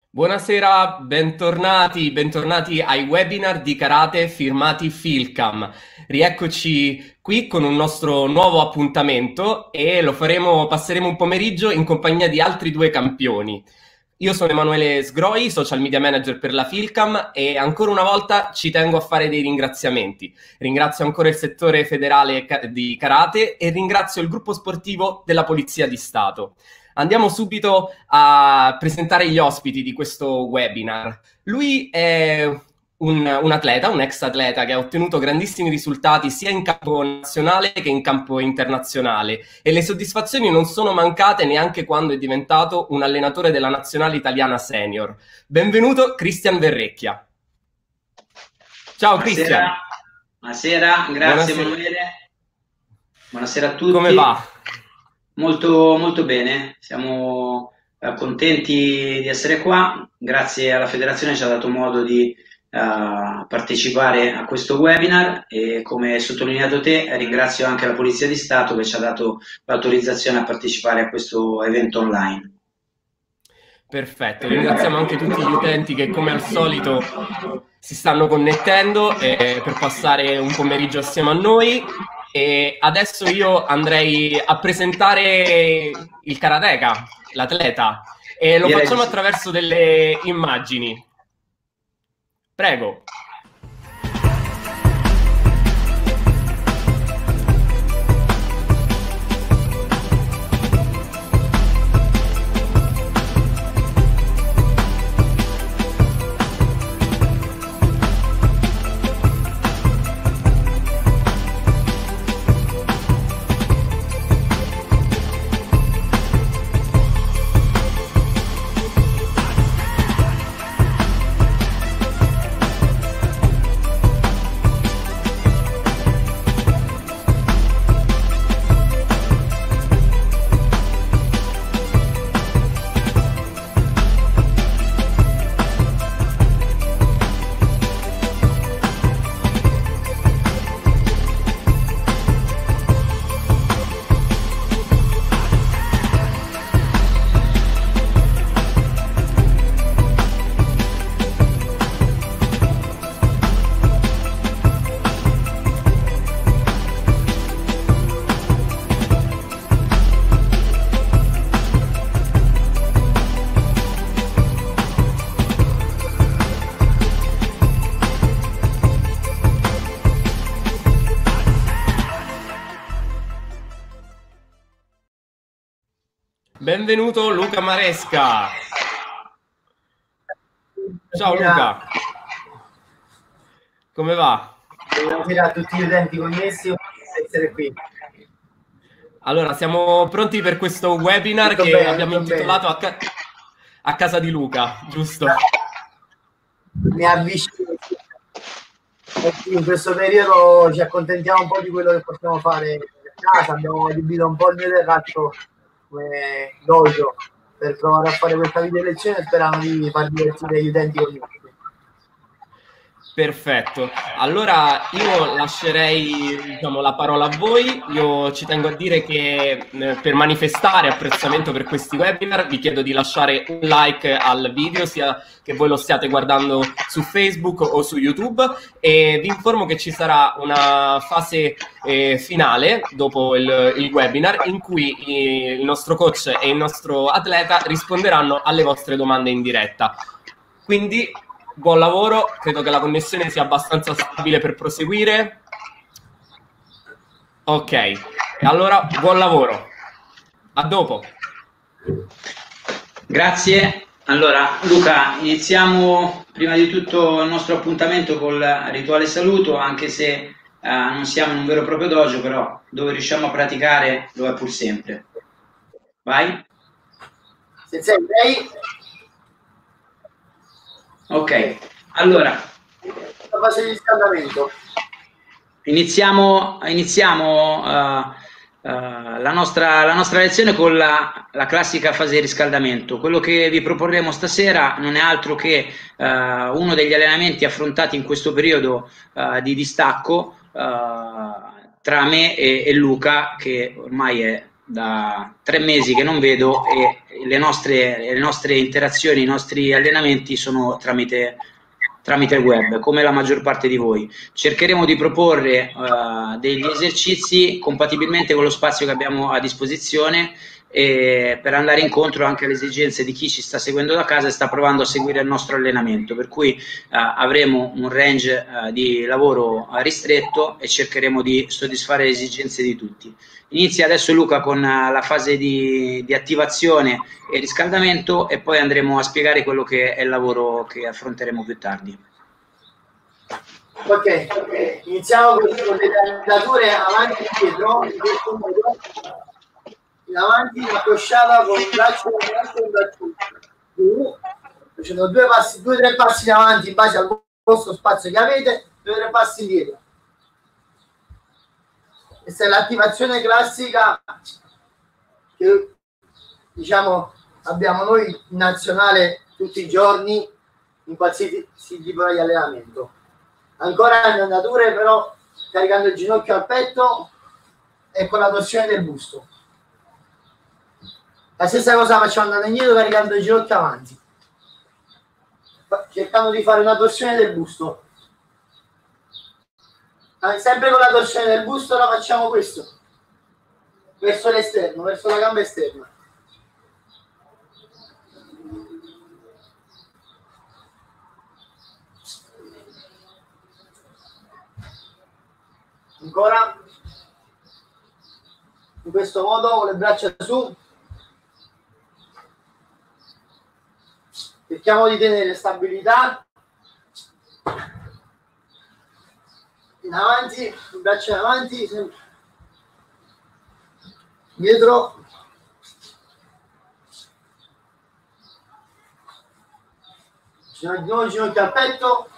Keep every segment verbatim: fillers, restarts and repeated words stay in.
Buonasera, bentornati, bentornati ai webinar di karate firmati Philcam. Rieccoci qui con un nostro nuovo appuntamento e lo faremo, passeremo un pomeriggio in compagnia di altri due campioni. Io sono Emanuele Sgroi, social media manager per la Philcam e ancora una volta ci tengo a fare dei ringraziamenti. Ringrazio ancora il settore federale di karate e ringrazio il gruppo sportivo della Polizia di Stato. Andiamo subito a presentare gli ospiti di questo webinar. Lui è un, un atleta, un ex atleta che ha ottenuto grandissimi risultati sia in campo nazionale che in campo internazionale e le soddisfazioni non sono mancate neanche quando è diventato un allenatore della nazionale italiana senior. Benvenuto Cristian Verrecchia. Ciao Cristian. Buonasera, grazie Buonasera. Emanuele. Buonasera a tutti. Come va? Molto, molto bene, siamo eh, contenti di essere qua, grazie alla federazione ci ha dato modo di uh, partecipare a questo webinar e come hai sottolineato te ringrazio anche la Polizia di Stato che ci ha dato l'autorizzazione a partecipare a questo evento online. Perfetto, ringraziamo anche tutti gli utenti che come al solito si stanno connettendo eh, per passare un pomeriggio assieme a noi. E adesso io andrei a presentare il karateka, l'atleta, e lo Direi facciamo sì. attraverso delle immagini. Prego. Benvenuto Luca Maresca. Ciao Luca. Come va? Buonasera a tutti gli utenti connessi, per essere qui. Allora, siamo pronti per questo webinar Tutto che bene, abbiamo tutto intitolato a, ca a casa di Luca, giusto? Mi avvicino. In questo periodo ci accontentiamo un po' di quello che possiamo fare a casa, abbiamo adibito un po' il mio terrazzo come dojo per provare a fare questa video lezione sperando di far divertire gli utenti con noi. Perfetto, allora io lascerei diciamo, la parola a voi. Io ci tengo a dire che eh, per manifestare apprezzamento per questi webinar vi chiedo di lasciare un like al video, sia che voi lo stiate guardando su Facebook o su YouTube, e vi informo che ci sarà una fase eh, finale dopo il, il webinar in cui eh, il nostro coach e il nostro atleta risponderanno alle vostre domande in diretta. Quindi buon lavoro, credo che la connessione sia abbastanza stabile per proseguire. Ok, e allora buon lavoro. A dopo. Grazie. Allora Luca, iniziamo prima di tutto il nostro appuntamento col rituale saluto, anche se eh, non siamo in un vero e proprio dojo, però dove riusciamo a praticare lo è pur sempre. Vai. Sensei, lei? Ok, allora La fase di riscaldamento. iniziamo, iniziamo uh, uh, la, nostra, la nostra lezione con la, la classica fase di riscaldamento. Quello che vi proporremo stasera non è altro che uh, uno degli allenamenti affrontati in questo periodo uh, di distacco uh, tra me e, e Luca, che ormai è da tre mesi che non vedo e le nostre, le nostre interazioni, i nostri allenamenti sono tramite, tramite web, come la maggior parte di voi. Cercheremo di proporre uh, degli esercizi compatibilmente con lo spazio che abbiamo a disposizione e per andare incontro anche alle esigenze di chi ci sta seguendo da casa e sta provando a seguire il nostro allenamento, per cui uh, avremo un range uh, di lavoro uh, ristretto e cercheremo di soddisfare le esigenze di tutti. Inizia adesso Luca con uh, la fase di, di attivazione e riscaldamento e poi andremo a spiegare quello che è il lavoro che affronteremo più tardi. Ok, okay. Iniziamo con le andature avanti e dietro, in avanti, una crociata con un braccio e un braccio giù, facendo due passi, due o tre passi in avanti in base al vostro spazio che avete, due o tre passi indietro. Questa è l'attivazione classica che diciamo abbiamo noi in nazionale tutti i giorni in qualsiasi tipo di allenamento. Ancora in andature però caricando il ginocchio al petto e con la torsione del busto. La stessa cosa facciamo andando indietro caricando il ginocchio avanti, cercando di fare una torsione del busto. Sempre con la torsione del busto ora facciamo questo, verso l'esterno, verso la gamba esterna. Ancora in questo modo con le braccia su. Cerchiamo di tenere stabilità in avanti, il braccio in avanti, sempre dietro, di nuovo ginocchio al petto,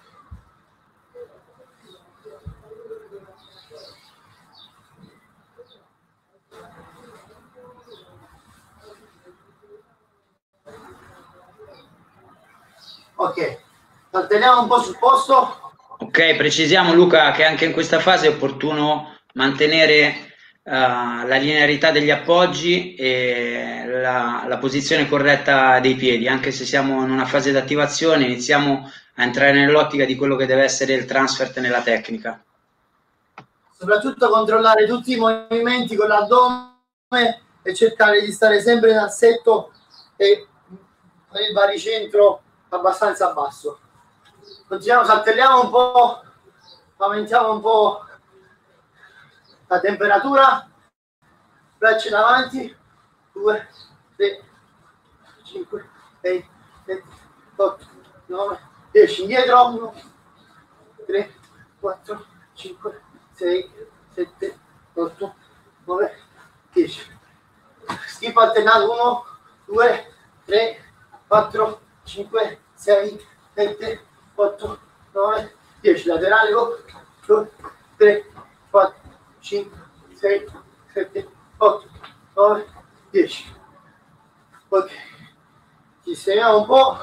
ok, saltelliamo un po' sul posto. Ok, precisiamo Luca che anche in questa fase è opportuno mantenere uh, la linearità degli appoggi e la, la posizione corretta dei piedi, anche se siamo in una fase di attivazione, iniziamo a entrare nell'ottica di quello che deve essere il transfert nella tecnica. Soprattutto controllare tutti i movimenti con l'addome e cercare di stare sempre in assetto e con il baricentro abbastanza basso. Continuiamo, saltelliamo un po', aumentiamo un po' la temperatura, braccia in avanti, due, tre, cinque, sei, sette, otto, nove, dieci, indietro, uno, tre, quattro, cinque, sei, sette, otto, nove, dieci. Schip alternato, uno, due, tre, quattro, cinque, sei, sette, otto, nove, dieci, laterale, due, tre, quattro, cinque, sei, sette, otto, nove, dieci. Ok, sistemiamo un po'.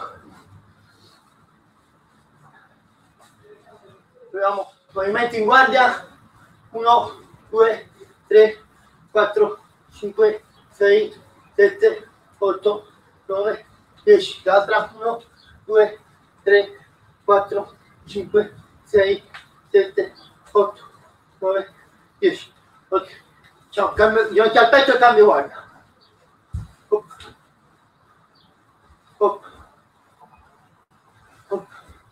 Proviamo movimenti in guardia, uno, due, tre, quattro, cinque, sei, sette, otto, nove, dieci. L'altra, uno, due, tre, quattro, cinque, sei, sette, otto, nove, dieci. Ok, ciao, cambio, ginocchio al petto e cambio guardia. Hop. Hop. Hop.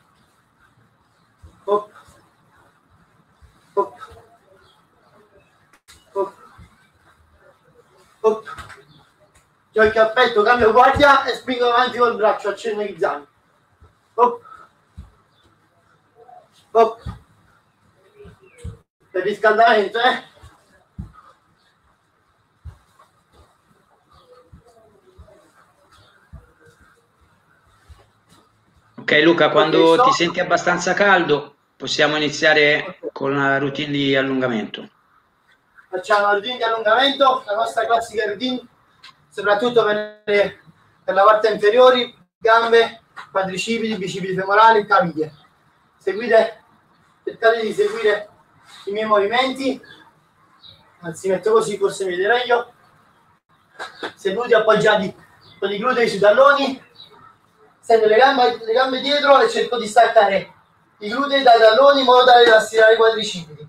Hop. Hop. Hop. Hop. Ginocchio al petto, cambio guardia e spingo avanti col braccio, accenno gli zaini. Hop. Hop. Per riscaldamento, eh? Ok Luca, quando okay, ti senti abbastanza caldo possiamo iniziare okay. con la routine di allungamento. Facciamo la routine di allungamento, la nostra classica routine, soprattutto per, le, per la parte inferiore, gambe, quadricipiti, bicipiti femorali, caviglie. Seguite, cercate di seguire i miei movimenti, anzi metto così forse mi vedete meglio. seduti appoggiati con i glutei sui talloni, stendo le gambe, le gambe dietro e cerco di staccare i glutei dai talloni in modo tale da stirare i quadricipiti.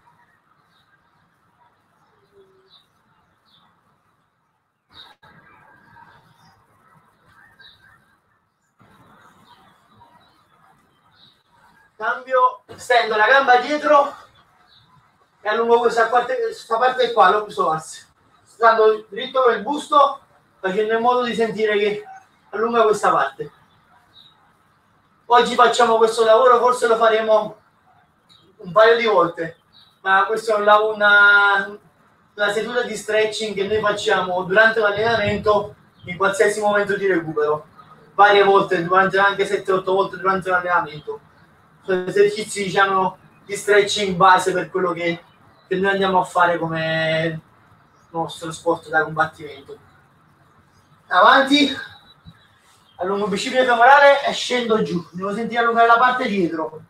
Cambio, stendo la gamba dietro e allungo questa parte, questa parte qua, lo posso asse, stando dritto per il busto, facendo in modo di sentire che allunga questa parte. Oggi facciamo questo lavoro, forse lo faremo un paio di volte, ma questa è una, una, una seduta di stretching che noi facciamo durante l'allenamento in qualsiasi momento di recupero, varie volte, durante anche sette otto volte durante l'allenamento. Sono esercizi, diciamo, di stretching base per quello che, che noi andiamo a fare come nostro sport da combattimento. Avanti, allungo il bicipite femorale e scendo giù. Devo sentire allungare la parte dietro.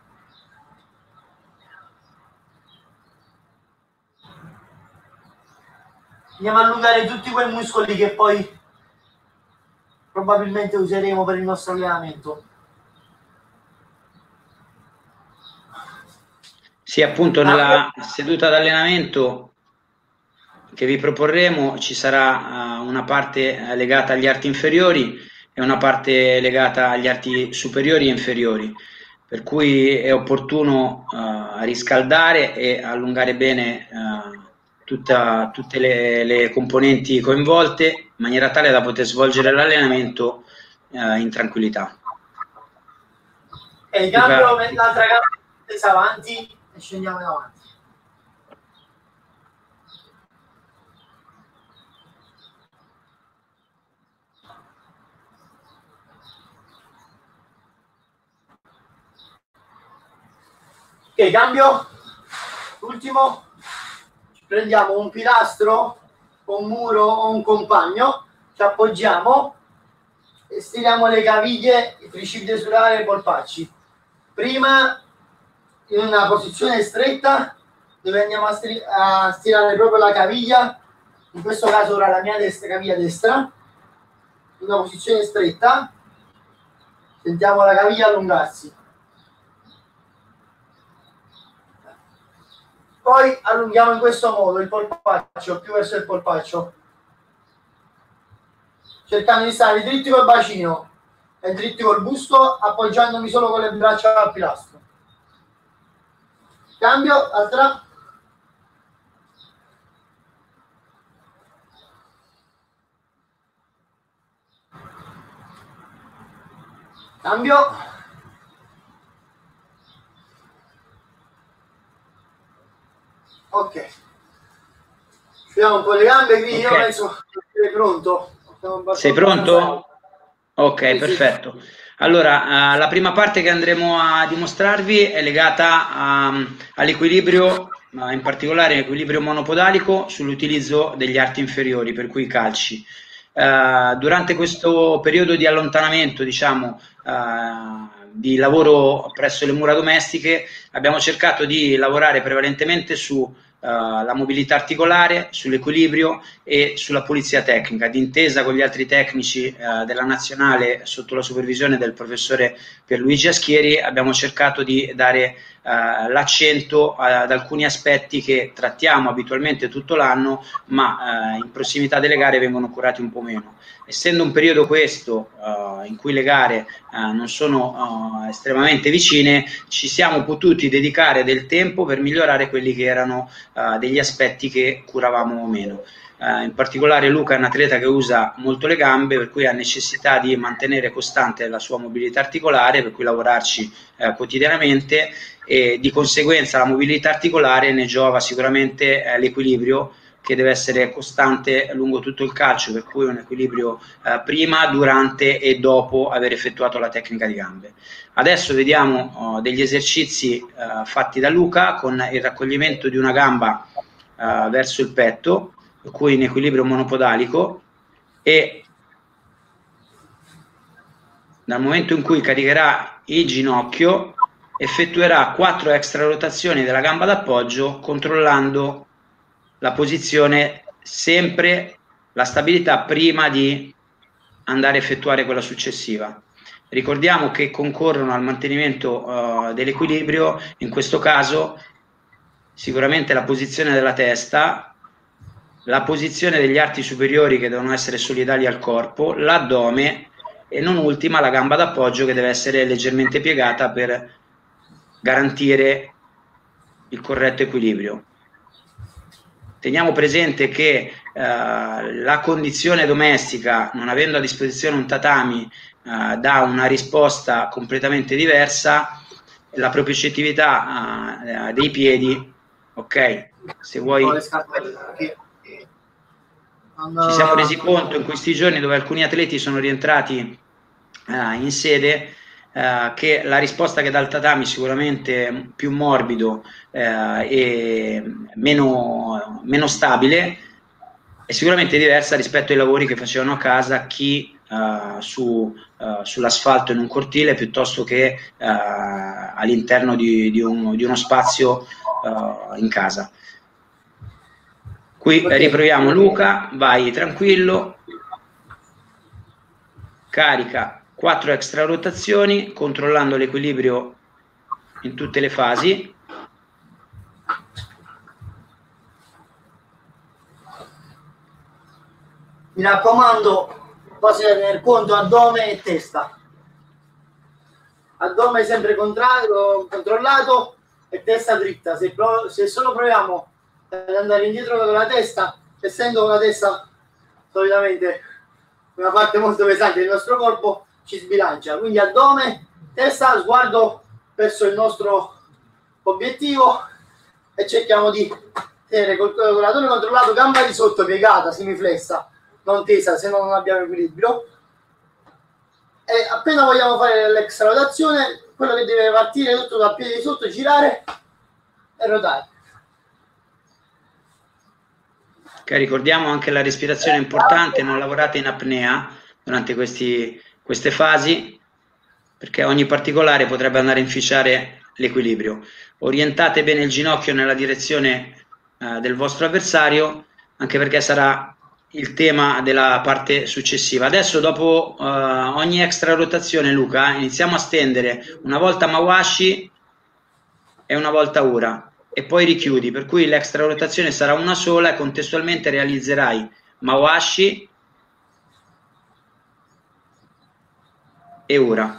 Andiamo a allungare tutti quei muscoli che poi probabilmente useremo per il nostro allenamento. Sì, appunto nella seduta d'allenamento che vi proporremo ci sarà uh, una parte legata agli arti inferiori e una parte legata agli arti superiori e inferiori, per cui è opportuno uh, riscaldare e allungare bene uh, tutta, tutte le, le componenti coinvolte in maniera tale da poter svolgere l'allenamento uh, in tranquillità. E il cambio, l'altra gamba tesa avanti e scendiamo in avanti. Ok, cambio. Ultimo. Prendiamo un pilastro, un muro o un compagno, ci appoggiamo e stiriamo le caviglie, i tricipiti surali e i polpacci. Prima in una posizione stretta dove andiamo a, stir a stirare proprio la caviglia, in questo caso ora la mia destra, caviglia destra, in una posizione stretta, sentiamo la caviglia allungarsi. Poi allunghiamo in questo modo il polpaccio, più verso il polpaccio, cercando di stare dritti col bacino e dritti col busto, appoggiandomi solo con le braccia al pilastro. Cambio, altra. Cambio. Ok. Scioliamo un po' le gambe, quindi okay. Io penso che sei pronto. Sei pronto? Ok, sì, perfetto. Sì. Allora, uh, la prima parte che andremo a dimostrarvi è legata um, all'equilibrio, uh, in particolare l'equilibrio monopodalico sull'utilizzo degli arti inferiori, per cui i calci. Uh, durante questo periodo di allontanamento, diciamo, uh, di lavoro presso le mura domestiche, abbiamo cercato di lavorare prevalentemente su Uh, la mobilità articolare, sull'equilibrio e sulla pulizia tecnica, d'intesa con gli altri tecnici uh, della nazionale sotto la supervisione del professore Pierluigi Aschieri. Abbiamo cercato di dare uh, l'accento ad alcuni aspetti che trattiamo abitualmente tutto l'anno, ma uh, in prossimità delle gare vengono curati un po' meno. Essendo un periodo questo uh, in cui le gare uh, non sono uh, estremamente vicine, ci siamo potuti dedicare del tempo per migliorare quelli che erano uh, degli aspetti che curavamo meno. Uh, in particolare Luca è un atleta che usa molto le gambe, per cui ha necessità di mantenere costante la sua mobilità articolare, per cui lavorarci uh, quotidianamente, e di conseguenza la mobilità articolare ne giova sicuramente uh, l'equilibrio, che deve essere costante lungo tutto il calcio, per cui un equilibrio eh, prima, durante e dopo aver effettuato la tecnica di gambe. Adesso vediamo oh, degli esercizi eh, fatti da Luca con il raccoglimento di una gamba eh, verso il petto, per cui in equilibrio monopodalico, e dal momento in cui caricherà il ginocchio effettuerà quattro extra rotazioni della gamba d'appoggio, controllando la posizione sempre la stabilità prima di andare a effettuare quella successiva. Ricordiamo che concorrono al mantenimento uh, dell'equilibrio, in questo caso sicuramente la posizione della testa, la posizione degli arti superiori che devono essere solidali al corpo, l'addome e non ultima la gamba d'appoggio che deve essere leggermente piegata per garantire il corretto equilibrio. Teniamo presente che uh, la condizione domestica, non avendo a disposizione un tatami, uh, dà una risposta completamente diversa. La propriocettività uh, dei piedi, ok? Se vuoi, ci siamo resi conto in questi giorni, dove alcuni atleti sono rientrati uh, in sede, Uh, che la risposta che dà il tatami sicuramente più morbido uh, e meno, meno stabile, è sicuramente diversa rispetto ai lavori che facevano a casa chi uh, su, uh, sull'asfalto in un cortile piuttosto che uh, all'interno di, di, un, di uno spazio uh, in casa. Qui okay. Riproviamo Luca, vai tranquillo, carica quattro extra rotazioni, controllando l'equilibrio in tutte le fasi. Mi raccomando, cose da tener conto, addome e testa. Addome sempre contrario, controllato e testa dritta. Se, se solo proviamo ad andare indietro con la testa, essendo la testa solitamente una parte molto pesante del nostro corpo, ci sbilancia. Quindi addome, testa, sguardo verso il nostro obiettivo e cerchiamo di tenere col l'addome controllato, gamba di sotto piegata, semiflessa, non tesa, se no non abbiamo equilibrio. E appena vogliamo fare l'extra rotazione, quello che deve partire tutto dal piede di sotto, girare e ruotare. Okay, ricordiamo anche la respirazione è importante, non lavorate in apnea durante questi queste fasi, perché ogni particolare potrebbe andare a inficiare l'equilibrio. Orientate bene il ginocchio nella direzione eh, del vostro avversario, anche perché sarà il tema della parte successiva. Adesso, dopo eh, ogni extra rotazione, Luca, iniziamo a stendere una volta Mawashi e una volta Ura, e poi richiudi, per cui l'extra rotazione sarà una sola e contestualmente realizzerai Mawashi e Ura.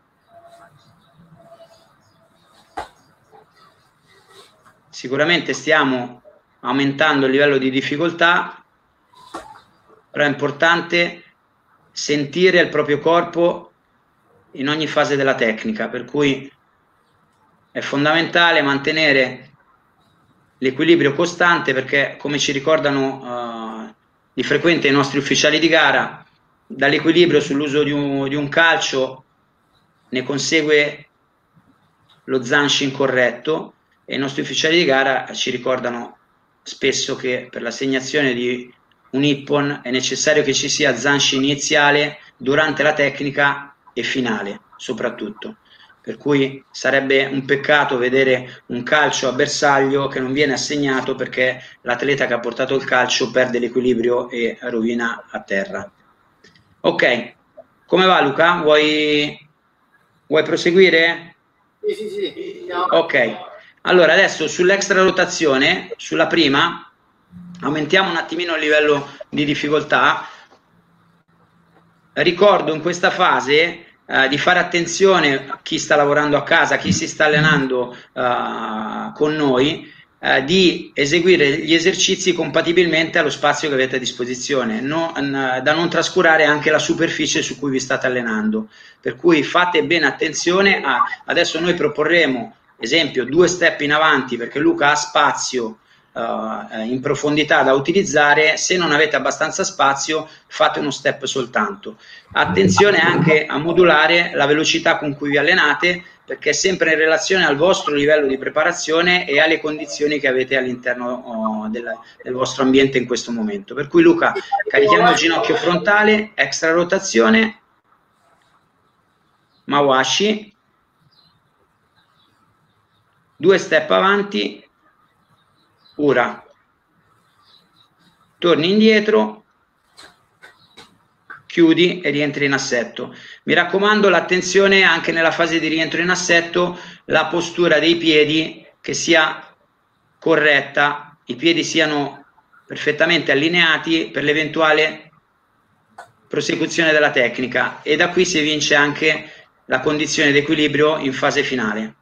Sicuramente stiamo aumentando il livello di difficoltà, però è importante sentire il proprio corpo in ogni fase della tecnica, per cui è fondamentale mantenere l'equilibrio costante, perché, come ci ricordano uh, di frequente i nostri ufficiali di gara, dall'equilibrio sull'uso di un, di un calcio ne consegue lo zanshin corretto, e i nostri ufficiali di gara ci ricordano spesso che per l'assegnazione di un ippon è necessario che ci sia zanshin iniziale, durante la tecnica e finale soprattutto, per cui sarebbe un peccato vedere un calcio a bersaglio che non viene assegnato perché l'atleta che ha portato il calcio perde l'equilibrio e rovina a terra. Ok, come va Luca? Vuoi, vuoi proseguire? Sì, sì, sì. Ok, allora adesso sull'extra rotazione, sulla prima, aumentiamo un attimino il livello di difficoltà. Ricordo in questa fase eh, di fare attenzione a chi sta lavorando a casa, chi si sta allenando eh, con noi, eh, di eseguire gli esercizi compatibilmente allo spazio che avete a disposizione, no, n, da non trascurare anche la superficie su cui vi state allenando, per cui fate bene attenzione a, adesso noi proporremo esempio due step in avanti perché Luca ha spazio uh, in profondità da utilizzare. Se non avete abbastanza spazio fate uno step soltanto. Attenzione anche a modulare la velocità con cui vi allenate, perché è sempre in relazione al vostro livello di preparazione e alle condizioni che avete all'interno oh, del, del vostro ambiente in questo momento. Per cui Luca, carichiamo il ginocchio frontale, extra rotazione, Mawashi, due step avanti, Ura, torni indietro, chiudi e rientri in assetto. Mi raccomando, l'attenzione anche nella fase di rientro in assetto, la postura dei piedi che sia corretta, i piedi siano perfettamente allineati per l'eventuale prosecuzione della tecnica, e da qui si evince anche la condizione di equilibrio in fase finale.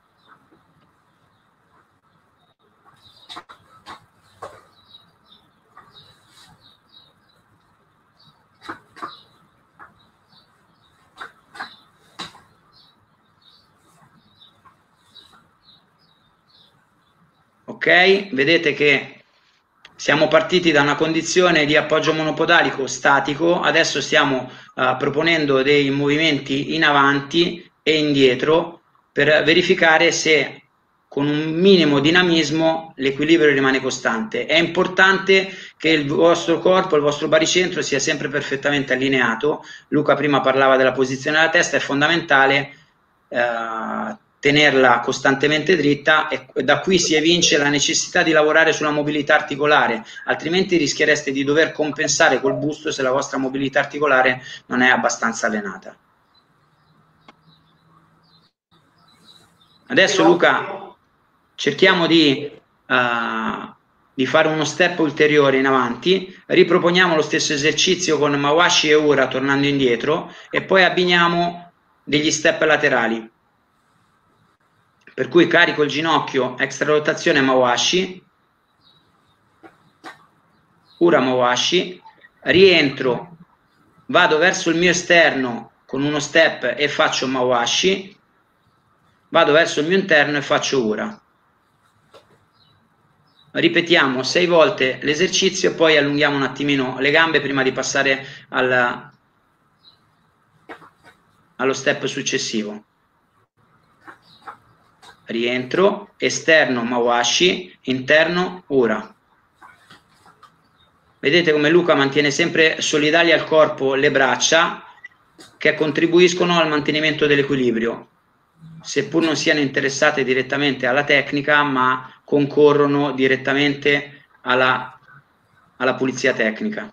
Ok, vedete che siamo partiti da una condizione di appoggio monopodalico statico, adesso stiamo uh, proponendo dei movimenti in avanti e indietro per verificare se con un minimo dinamismo l'equilibrio rimane costante. È importante che il vostro corpo, il vostro baricentro sia sempre perfettamente allineato. Luca prima parlava della posizione della testa, è fondamentale uh, tenerla costantemente dritta, e da qui si evince la necessità di lavorare sulla mobilità articolare, altrimenti rischiereste di dover compensare col busto se la vostra mobilità articolare non è abbastanza allenata. Adesso Luca, cerchiamo di, uh, di fare uno step ulteriore in avanti, riproponiamo lo stesso esercizio con Mawashi e Ura tornando indietro, e poi abbiniamo degli step laterali. Per cui carico il ginocchio, extra rotazione Mawashi, Ura Mawashi, rientro, vado verso il mio esterno con uno step e faccio Mawashi, vado verso il mio interno e faccio Ura. Ripetiamo sei volte l'esercizio e poi allunghiamo un attimino le gambe prima di passare al, allo step successivo. Rientro, esterno Mawashi, interno Ura. Vedete come Luca mantiene sempre solidali al corpo le braccia, che contribuiscono al mantenimento dell'equilibrio, seppur non siano interessate direttamente alla tecnica, ma concorrono direttamente alla, alla pulizia tecnica.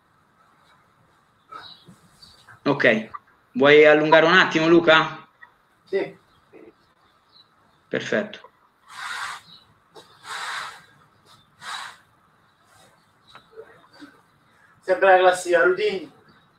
Ok, vuoi allungare un attimo Luca? Sì. Perfetto. Sempre la classica routine.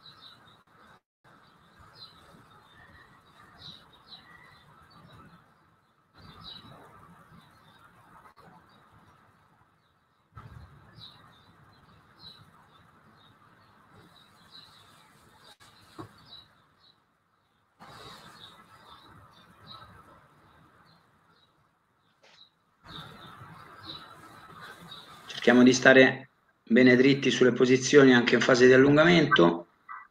Cerchiamo di stare bene dritti sulle posizioni anche in fase di allungamento.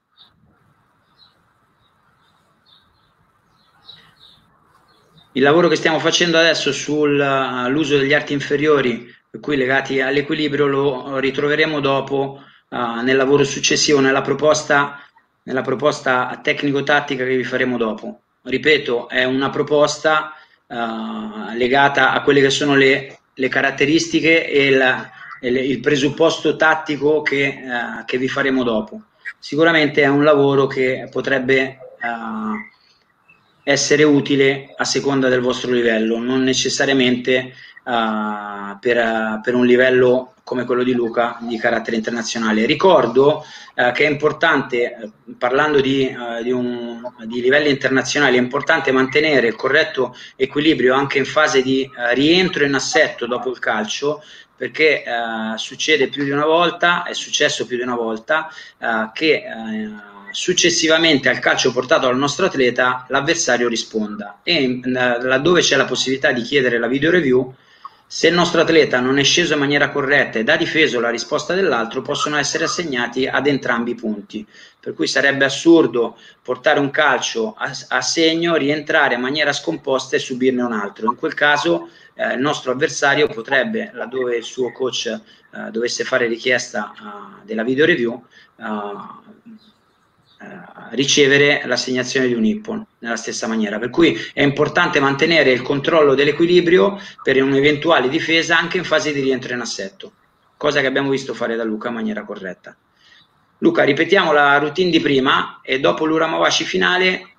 Il lavoro che stiamo facendo adesso sull'uso degli arti inferiori, per cui legati all'equilibrio, lo ritroveremo dopo uh, nel lavoro successivo, nella proposta, nella proposta tecnico-tattica che vi faremo dopo. Ripeto, è una proposta uh, legata a quelle che sono le, le caratteristiche e la, il presupposto tattico che, uh, che vi faremo dopo. Sicuramente è un lavoro che potrebbe uh, essere utile a seconda del vostro livello, non necessariamente uh, per, uh, per un livello come quello di Luca di carattere internazionale. Ricordo uh, che è importante, uh, parlando di, uh, di, un, di livelli internazionali, è importante mantenere il corretto equilibrio anche in fase di uh, rientro in assetto dopo il calcio, perché uh, succede più di una volta, è successo più di una volta, uh, che uh, successivamente al calcio portato dal nostro atleta l'avversario risponda, e laddove c'è la possibilità di chiedere la video review, se il nostro atleta non è sceso in maniera corretta ed ha difeso la risposta dell'altro, possono essere assegnati ad entrambi i punti, per cui sarebbe assurdo portare un calcio a, a segno, rientrare in maniera scomposta e subirne un altro. In quel caso eh, il nostro avversario potrebbe, laddove il suo coach eh, dovesse fare richiesta uh, della video review, uh, ricevere l'assegnazione di un ippon nella stessa maniera, per cui è importante mantenere il controllo dell'equilibrio per un'eventuale difesa anche in fase di rientro in assetto, cosa che abbiamo visto fare da Luca in maniera corretta. Luca, ripetiamo la routine di prima e dopo l'Ura Mawashi finale,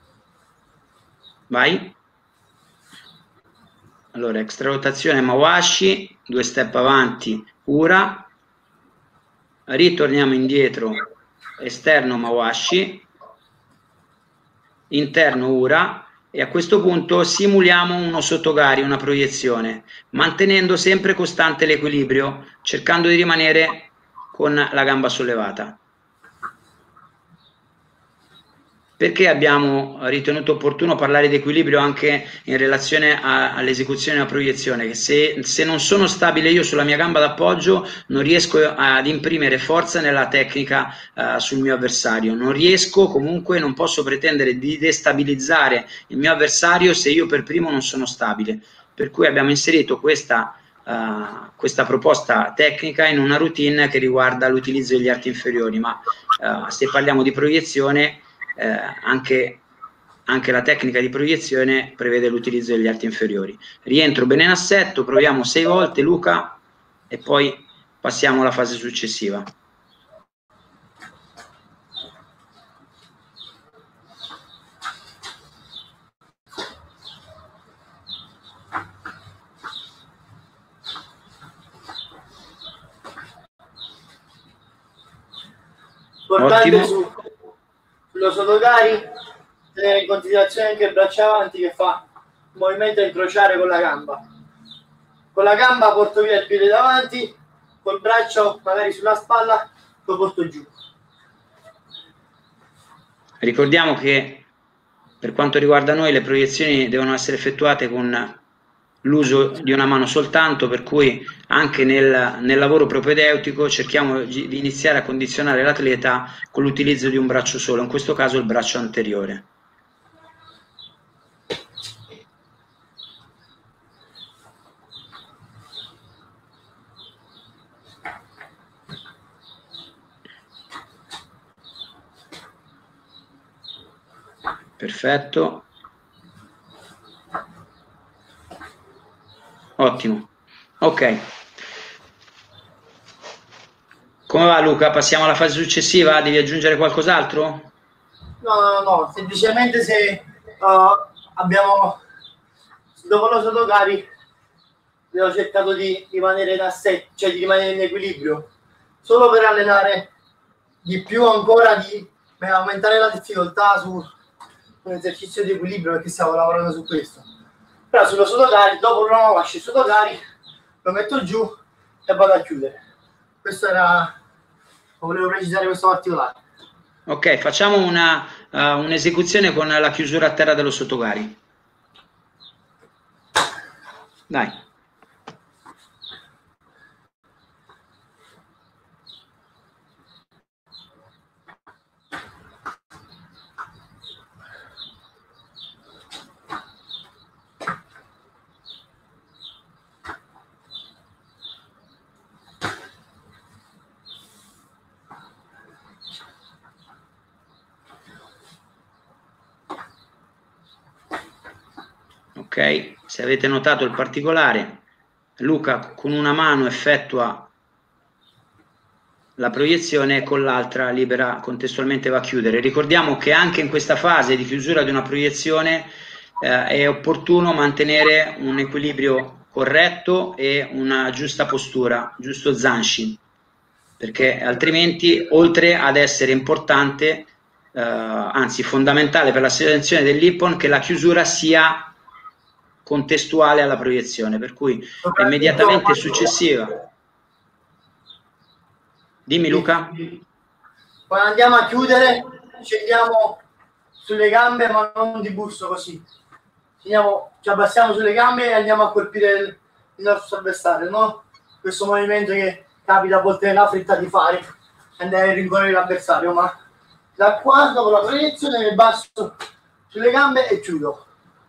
vai. Allora, extra rotazione Mawashi, due step avanti, Ura, ritorniamo indietro, esterno Mawashi, interno Ura, e a questo punto simuliamo uno Sotogari, una proiezione, mantenendo sempre costante l'equilibrio, cercando di rimanere con la gamba sollevata. Perché abbiamo ritenuto opportuno parlare di equilibrio anche in relazione all'esecuzione della proiezione? Che se, se non sono stabile io sulla mia gamba d'appoggio, non riesco ad imprimere forza nella tecnica uh, sul mio avversario. Non riesco, comunque non posso pretendere di destabilizzare il mio avversario se io per primo non sono stabile. Per cui abbiamo inserito questa, uh, questa proposta tecnica in una routine che riguarda l'utilizzo degli arti inferiori, ma uh, se parliamo di proiezione, Eh, anche, anche la tecnica di proiezione prevede l'utilizzo degli arti inferiori. Rientro bene in assetto, proviamo sei volte Luca e poi passiamo alla fase successiva. Ottimo. Su lo Sotogari, tenere in considerazione anche il braccio avanti che fa un movimento a incrociare con la gamba. Con la gamba porto via il piede davanti, col braccio magari sulla spalla lo porto giù. Ricordiamo che per quanto riguarda noi le proiezioni devono essere effettuate con l'uso di una mano soltanto, per cui anche nel, nel lavoro propedeutico cerchiamo di iniziare a condizionare l'atleta con l'utilizzo di un braccio solo, in questo caso il braccio anteriore. Perfetto. Ottimo, ok. Come va Luca? Passiamo alla fase successiva? Devi aggiungere qualcos'altro? No, no, no, semplicemente se uh, abbiamo, dopo lo Sotogari, abbiamo cercato di rimanere in assetto, cioè di rimanere in equilibrio, solo per allenare di più ancora, di per aumentare la difficoltà su un esercizio di equilibrio, perché stiamo lavorando su questo. Però sullo Sotogari, dopo lo lascio il Sotogari, lo metto giù e vado a chiudere. Questo era, volevo precisare questo particolare. Ok, facciamo una uh, un'esecuzione con la chiusura a terra dello Sotogari. Dai. Ok, se avete notato il particolare, Luca con una mano effettua la proiezione e con l'altra libera, contestualmente va a chiudere. Ricordiamo che anche in questa fase di chiusura di una proiezione eh, è opportuno mantenere un equilibrio corretto e una giusta postura, giusto zanshin, perché altrimenti, oltre ad essere importante, eh, anzi fondamentale per la selezione dell'ippon, che la chiusura sia contestuale alla proiezione, per cui immediatamente successiva. Dimmi Luca. Quando andiamo a chiudere scendiamo sulle gambe, ma non di busto così. Scendiamo, ci abbassiamo sulle gambe e andiamo a colpire il, il nostro avversario, no? Questo movimento che capita a volte nella fretta di fare, andare a rincorrere l'avversario, ma da qua dopo la proiezione mi basso sulle gambe e chiudo.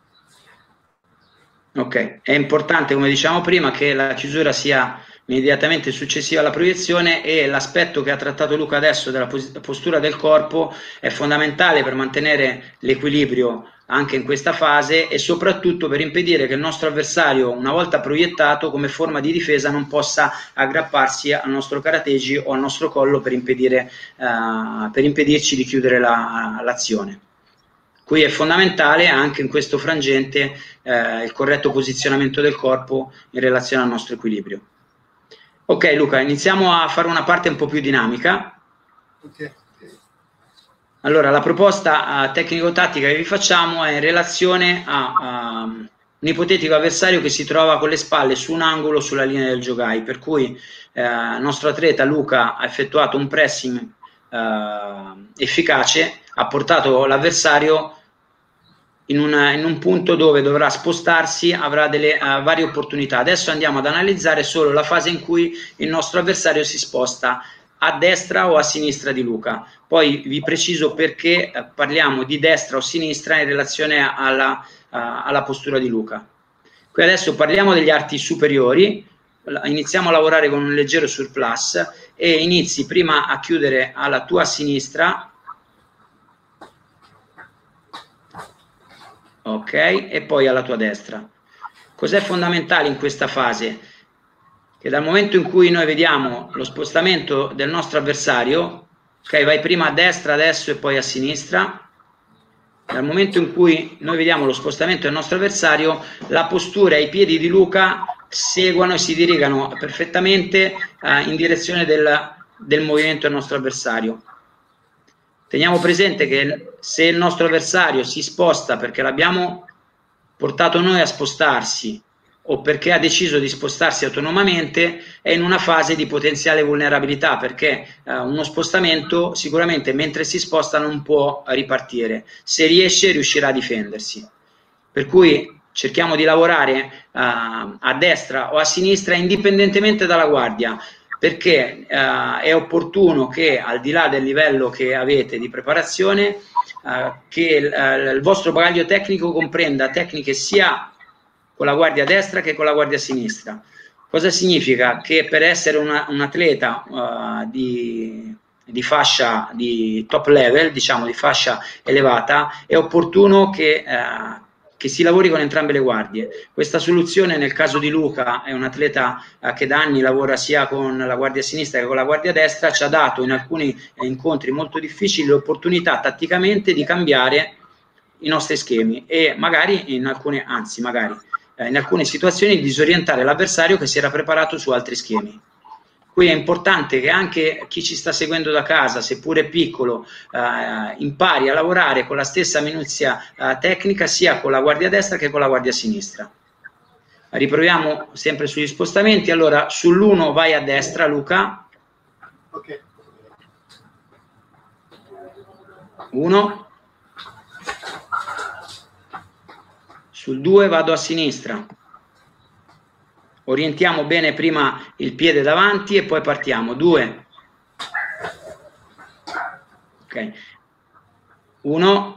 Ok, è importante, come diciamo prima, che la chiusura sia immediatamente successiva alla proiezione, e l'aspetto che ha trattato Luca adesso della postura del corpo è fondamentale per mantenere l'equilibrio anche in questa fase, e soprattutto per impedire che il nostro avversario, una volta proiettato come forma di difesa, non possa aggrapparsi al nostro karategi o al nostro collo per, impedire, uh, per impedirci di chiudere l'azione. La, Qui è fondamentale anche in questo frangente eh, il corretto posizionamento del corpo in relazione al nostro equilibrio. Ok Luca, iniziamo a fare una parte un po' più dinamica. Okay. Allora, la proposta uh, tecnico-tattica che vi facciamo è in relazione a, a un ipotetico avversario che si trova con le spalle su un angolo sulla linea del Jogai, per cui eh, il nostro atleta Luca ha effettuato un pressing eh, efficace, ha portato l'avversario in, in un punto dove dovrà spostarsi, avrà delle uh, varie opportunità. Adesso andiamo ad analizzare solo la fase in cui il nostro avversario si sposta a destra o a sinistra di Luca. Poi vi preciso perché eh, parliamo di destra o sinistra in relazione alla, uh, alla postura di Luca. Qui adesso parliamo degli arti superiori, iniziamo a lavorare con un leggero surplus e inizi prima a chiudere alla tua sinistra, ok, e poi alla tua destra. Cos'è fondamentale in questa fase? Che dal momento in cui noi vediamo lo spostamento del nostro avversario, ok, vai prima a destra adesso e poi a sinistra, dal momento in cui noi vediamo lo spostamento del nostro avversario, la postura e i piedi di Luca seguono e si dirigano perfettamente eh, in direzione del, del movimento del nostro avversario. Teniamo presente che se il nostro avversario si sposta perché l'abbiamo portato noi a spostarsi o perché ha deciso di spostarsi autonomamente, è in una fase di potenziale vulnerabilità, perché eh, uno spostamento sicuramente mentre si sposta non può ripartire. Se riesce, riuscirà a difendersi. Per cui cerchiamo di lavorare eh, a destra o a sinistra indipendentemente dalla guardia, perché eh, è opportuno che al di là del livello che avete di preparazione, eh, che il, eh, il vostro bagaglio tecnico comprenda tecniche sia con la guardia destra che con la guardia sinistra. Cosa significa? Che per essere una, un atleta uh, di, di fascia di top level, diciamo di fascia elevata, è opportuno che, uh, che si lavori con entrambe le guardie. Questa soluzione nel caso di Luca, è un atleta uh, che da anni lavora sia con la guardia sinistra che con la guardia destra, ci ha dato in alcuni eh, incontri molto difficili l'opportunità tatticamente di cambiare i nostri schemi e magari in alcune, anzi magari in alcune situazioni disorientare l'avversario che si era preparato su altri schemi. Qui è importante che anche chi ci sta seguendo da casa, seppure piccolo, eh, impari a lavorare con la stessa minuzia eh, tecnica sia con la guardia destra che con la guardia sinistra. Riproviamo sempre sugli spostamenti. Allora, sull'uno vai a destra, Luca. Ok. uno. Sul due vado a sinistra, orientiamo bene prima il piede davanti e poi partiamo, due, ok, uno,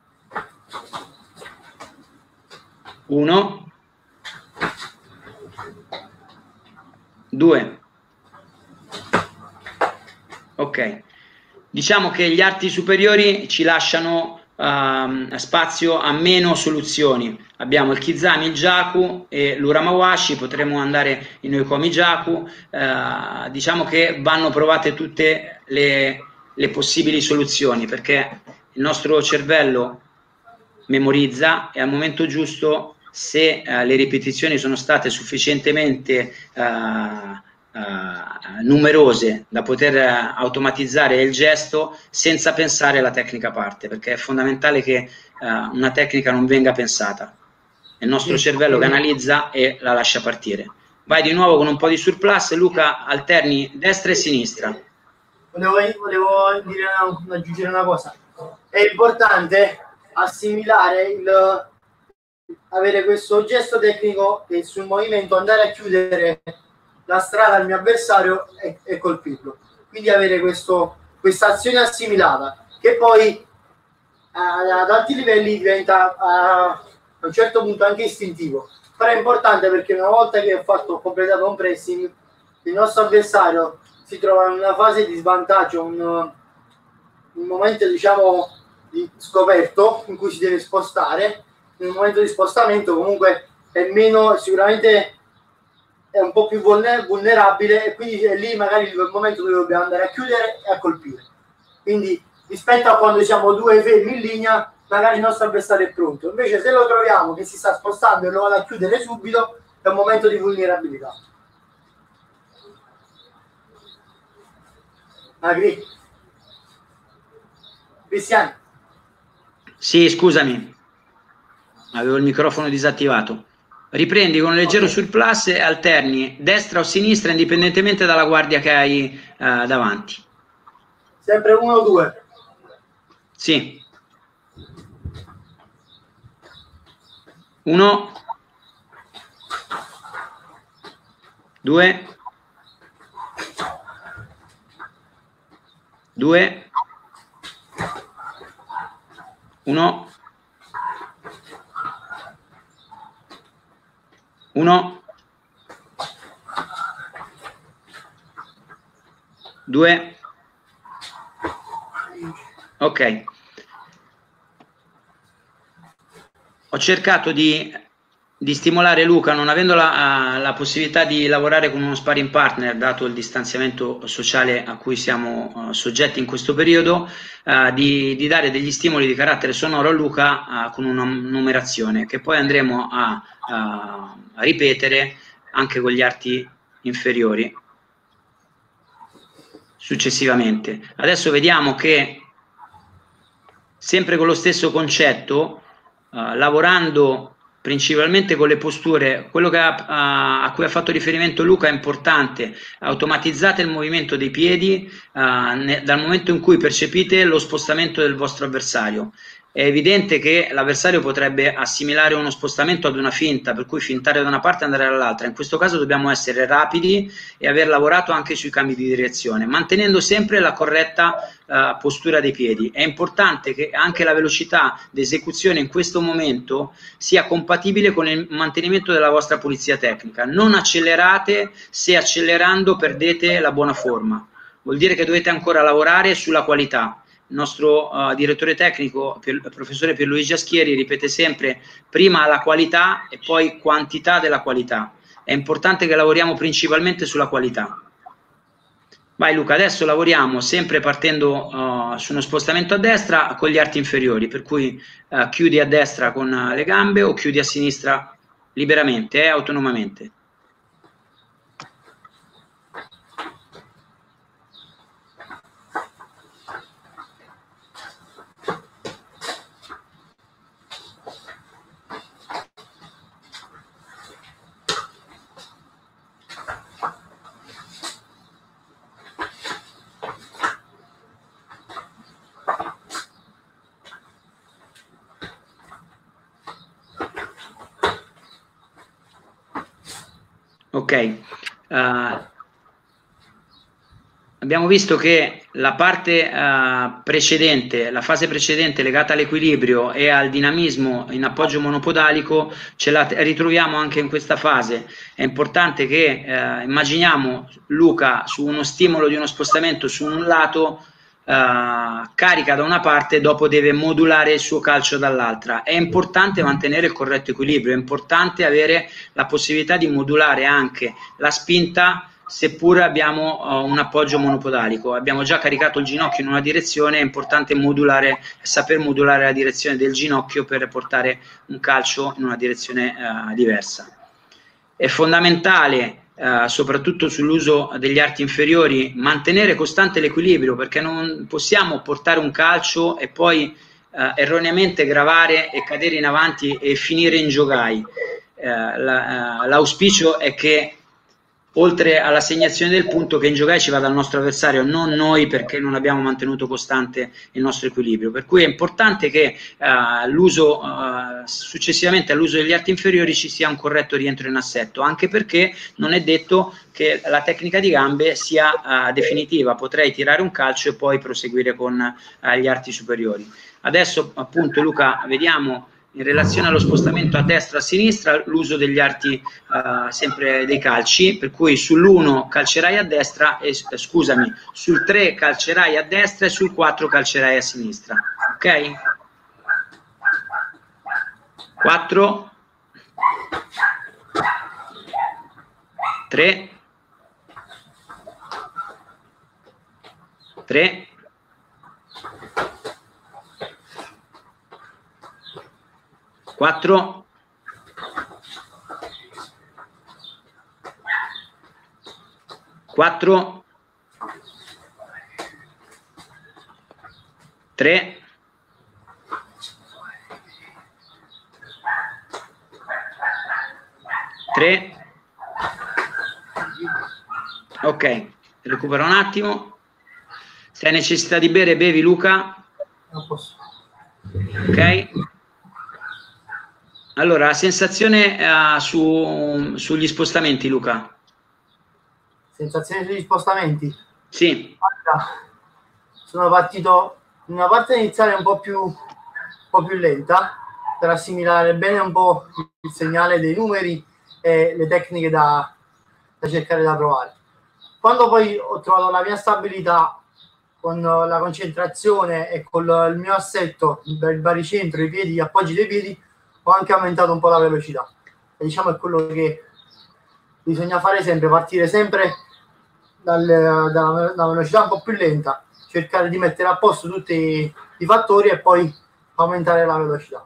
uno, due, ok, diciamo che gli arti superiori ci lasciano Uh, spazio a meno soluzioni. Abbiamo il Kizami, il Jaku e l'Uramawashi, potremmo andare in Oikomi Jaku, uh, diciamo che vanno provate tutte le, le possibili soluzioni, perché il nostro cervello memorizza e al momento giusto, se uh, le ripetizioni sono state sufficientemente uh, Uh, numerose da poter uh, automatizzare il gesto senza pensare alla tecnica parte, perché è fondamentale che uh, una tecnica non venga pensata, è il nostro cervello che analizza e la lascia partire. Vai di nuovo con un po' di surplus, Luca, alterni destra e sinistra. Volevo, volevo dire una, aggiungere una cosa, è importante assimilare il avere questo gesto tecnico e sul movimento andare a chiudere la strada al mio avversario e, e colpirlo, quindi avere questo, questa azione assimilata che poi eh, ad alti livelli diventa eh, a un certo punto anche istintivo, però è importante perché una volta che ho fatto ho completato un pressing, il nostro avversario si trova in una fase di svantaggio, un, un momento diciamo di scoperto in cui si deve spostare. Nel momento di spostamento comunque è meno, sicuramente è un po' più vulnerabile, e quindi è lì magari il momento dove dobbiamo andare a chiudere e a colpire. Quindi rispetto a quando siamo due fermi in linea, magari il nostro avversario è pronto. Invece se lo troviamo che si sta spostando e lo vado a chiudere subito, è un momento di vulnerabilità. Agri? Cristiano? Sì, scusami, avevo il microfono disattivato. Riprendi con un leggero okay. surplus e alterni destra o sinistra indipendentemente dalla guardia che hai uh, davanti. Sempre uno o due? Sì. Uno. Due. Due. Uno. Uno. Due. Ok. Ho cercato di, di stimolare Luca, non avendo la, la possibilità di lavorare con uno sparring partner, dato il distanziamento sociale a cui siamo uh, soggetti in questo periodo, uh, di, di dare degli stimoli di carattere sonoro a Luca uh, con una numerazione che poi andremo a, a, a ripetere anche con gli arti inferiori successivamente. Adesso vediamo che sempre con lo stesso concetto, uh, lavorando principalmente con le posture, quello che ha, a, a cui ha fatto riferimento Luca è importante: automatizzate il movimento dei piedi uh, ne, dal momento in cui percepite lo spostamento del vostro avversario. È evidente che l'avversario potrebbe assimilare uno spostamento ad una finta, per cui fintare da una parte e andare dall'altra. In questo caso dobbiamo essere rapidi e aver lavorato anche sui cambi di direzione, mantenendo sempre la corretta uh, postura dei piedi. È importante che anche la velocità di esecuzione in questo momento sia compatibile con il mantenimento della vostra pulizia tecnica. Non accelerate, se accelerando perdete la buona forma. Vuol dire che dovete ancora lavorare sulla qualità. Il nostro uh, direttore tecnico, il professore Pierluigi Aschieri, ripete sempre prima la qualità e poi quantità della qualità. È importante che lavoriamo principalmente sulla qualità. Vai Luca, adesso lavoriamo sempre partendo uh, su uno spostamento a destra con gli arti inferiori, per cui uh, chiudi a destra con uh, le gambe o chiudi a sinistra liberamente, eh, autonomamente. Ok, uh, abbiamo visto che la parte uh, precedente, la fase precedente legata all'equilibrio e al dinamismo in appoggio monopodalico ce la ritroviamo anche in questa fase. È importante che uh, immaginiamo Luca su uno stimolo di uno spostamento su un lato, Uh, carica da una parte e dopo deve modulare il suo calcio dall'altra. È importante mantenere il corretto equilibrio, è importante avere la possibilità di modulare anche la spinta seppur abbiamo uh, un appoggio monopodalico. Abbiamo già caricato il ginocchio in una direzione, è importante modulare, saper modulare la direzione del ginocchio per portare un calcio in una direzione uh, diversa. È fondamentale Uh, soprattutto sull'uso degli arti inferiori, mantenere costante l'equilibrio, perché non possiamo portare un calcio e poi uh, erroneamente gravare e cadere in avanti e finire in giogai. Uh, la, uh, l'auspicio è che oltre alla segnazione del punto, che in giogai ci vada il nostro avversario, non noi, perché non abbiamo mantenuto costante il nostro equilibrio. Per cui è importante che uh, l'uso uh, successivamente all'uso degli arti inferiori ci sia un corretto rientro in assetto, anche perché non è detto che la tecnica di gambe sia uh, definitiva. Potrei tirare un calcio e poi proseguire con uh, gli arti superiori. Adesso appunto Luca, vediamo in relazione allo spostamento a destra e a sinistra l'uso degli arti uh, sempre dei calci, per cui sull'uno calcerai a destra e eh, scusami, sul tre calcerai a destra e sul quattro calcerai a sinistra. ok? quattro, tre, tre, quattro, quattro, tre, tre, ok, recupera un attimo. Se hai necessità di bere, bevi, Luca. Non posso. Ok. Allora, la sensazione uh, su, sugli spostamenti, Luca. Sensazione sugli spostamenti? Sì. Guarda, sono partito in una parte iniziale un po' più, un po' più lenta per assimilare bene un po' il segnale dei numeri e le tecniche da, da cercare da provare. Quando poi ho trovato la mia stabilità con la concentrazione e con il mio assetto, il baricentro, i piedi, gli appoggi dei piedi, ho anche aumentato un po' la velocità. E diciamo è quello che bisogna fare sempre, partire sempre dal, dalla, dalla velocità un po' più lenta, cercare di mettere a posto tutti i, i fattori e poi aumentare la velocità.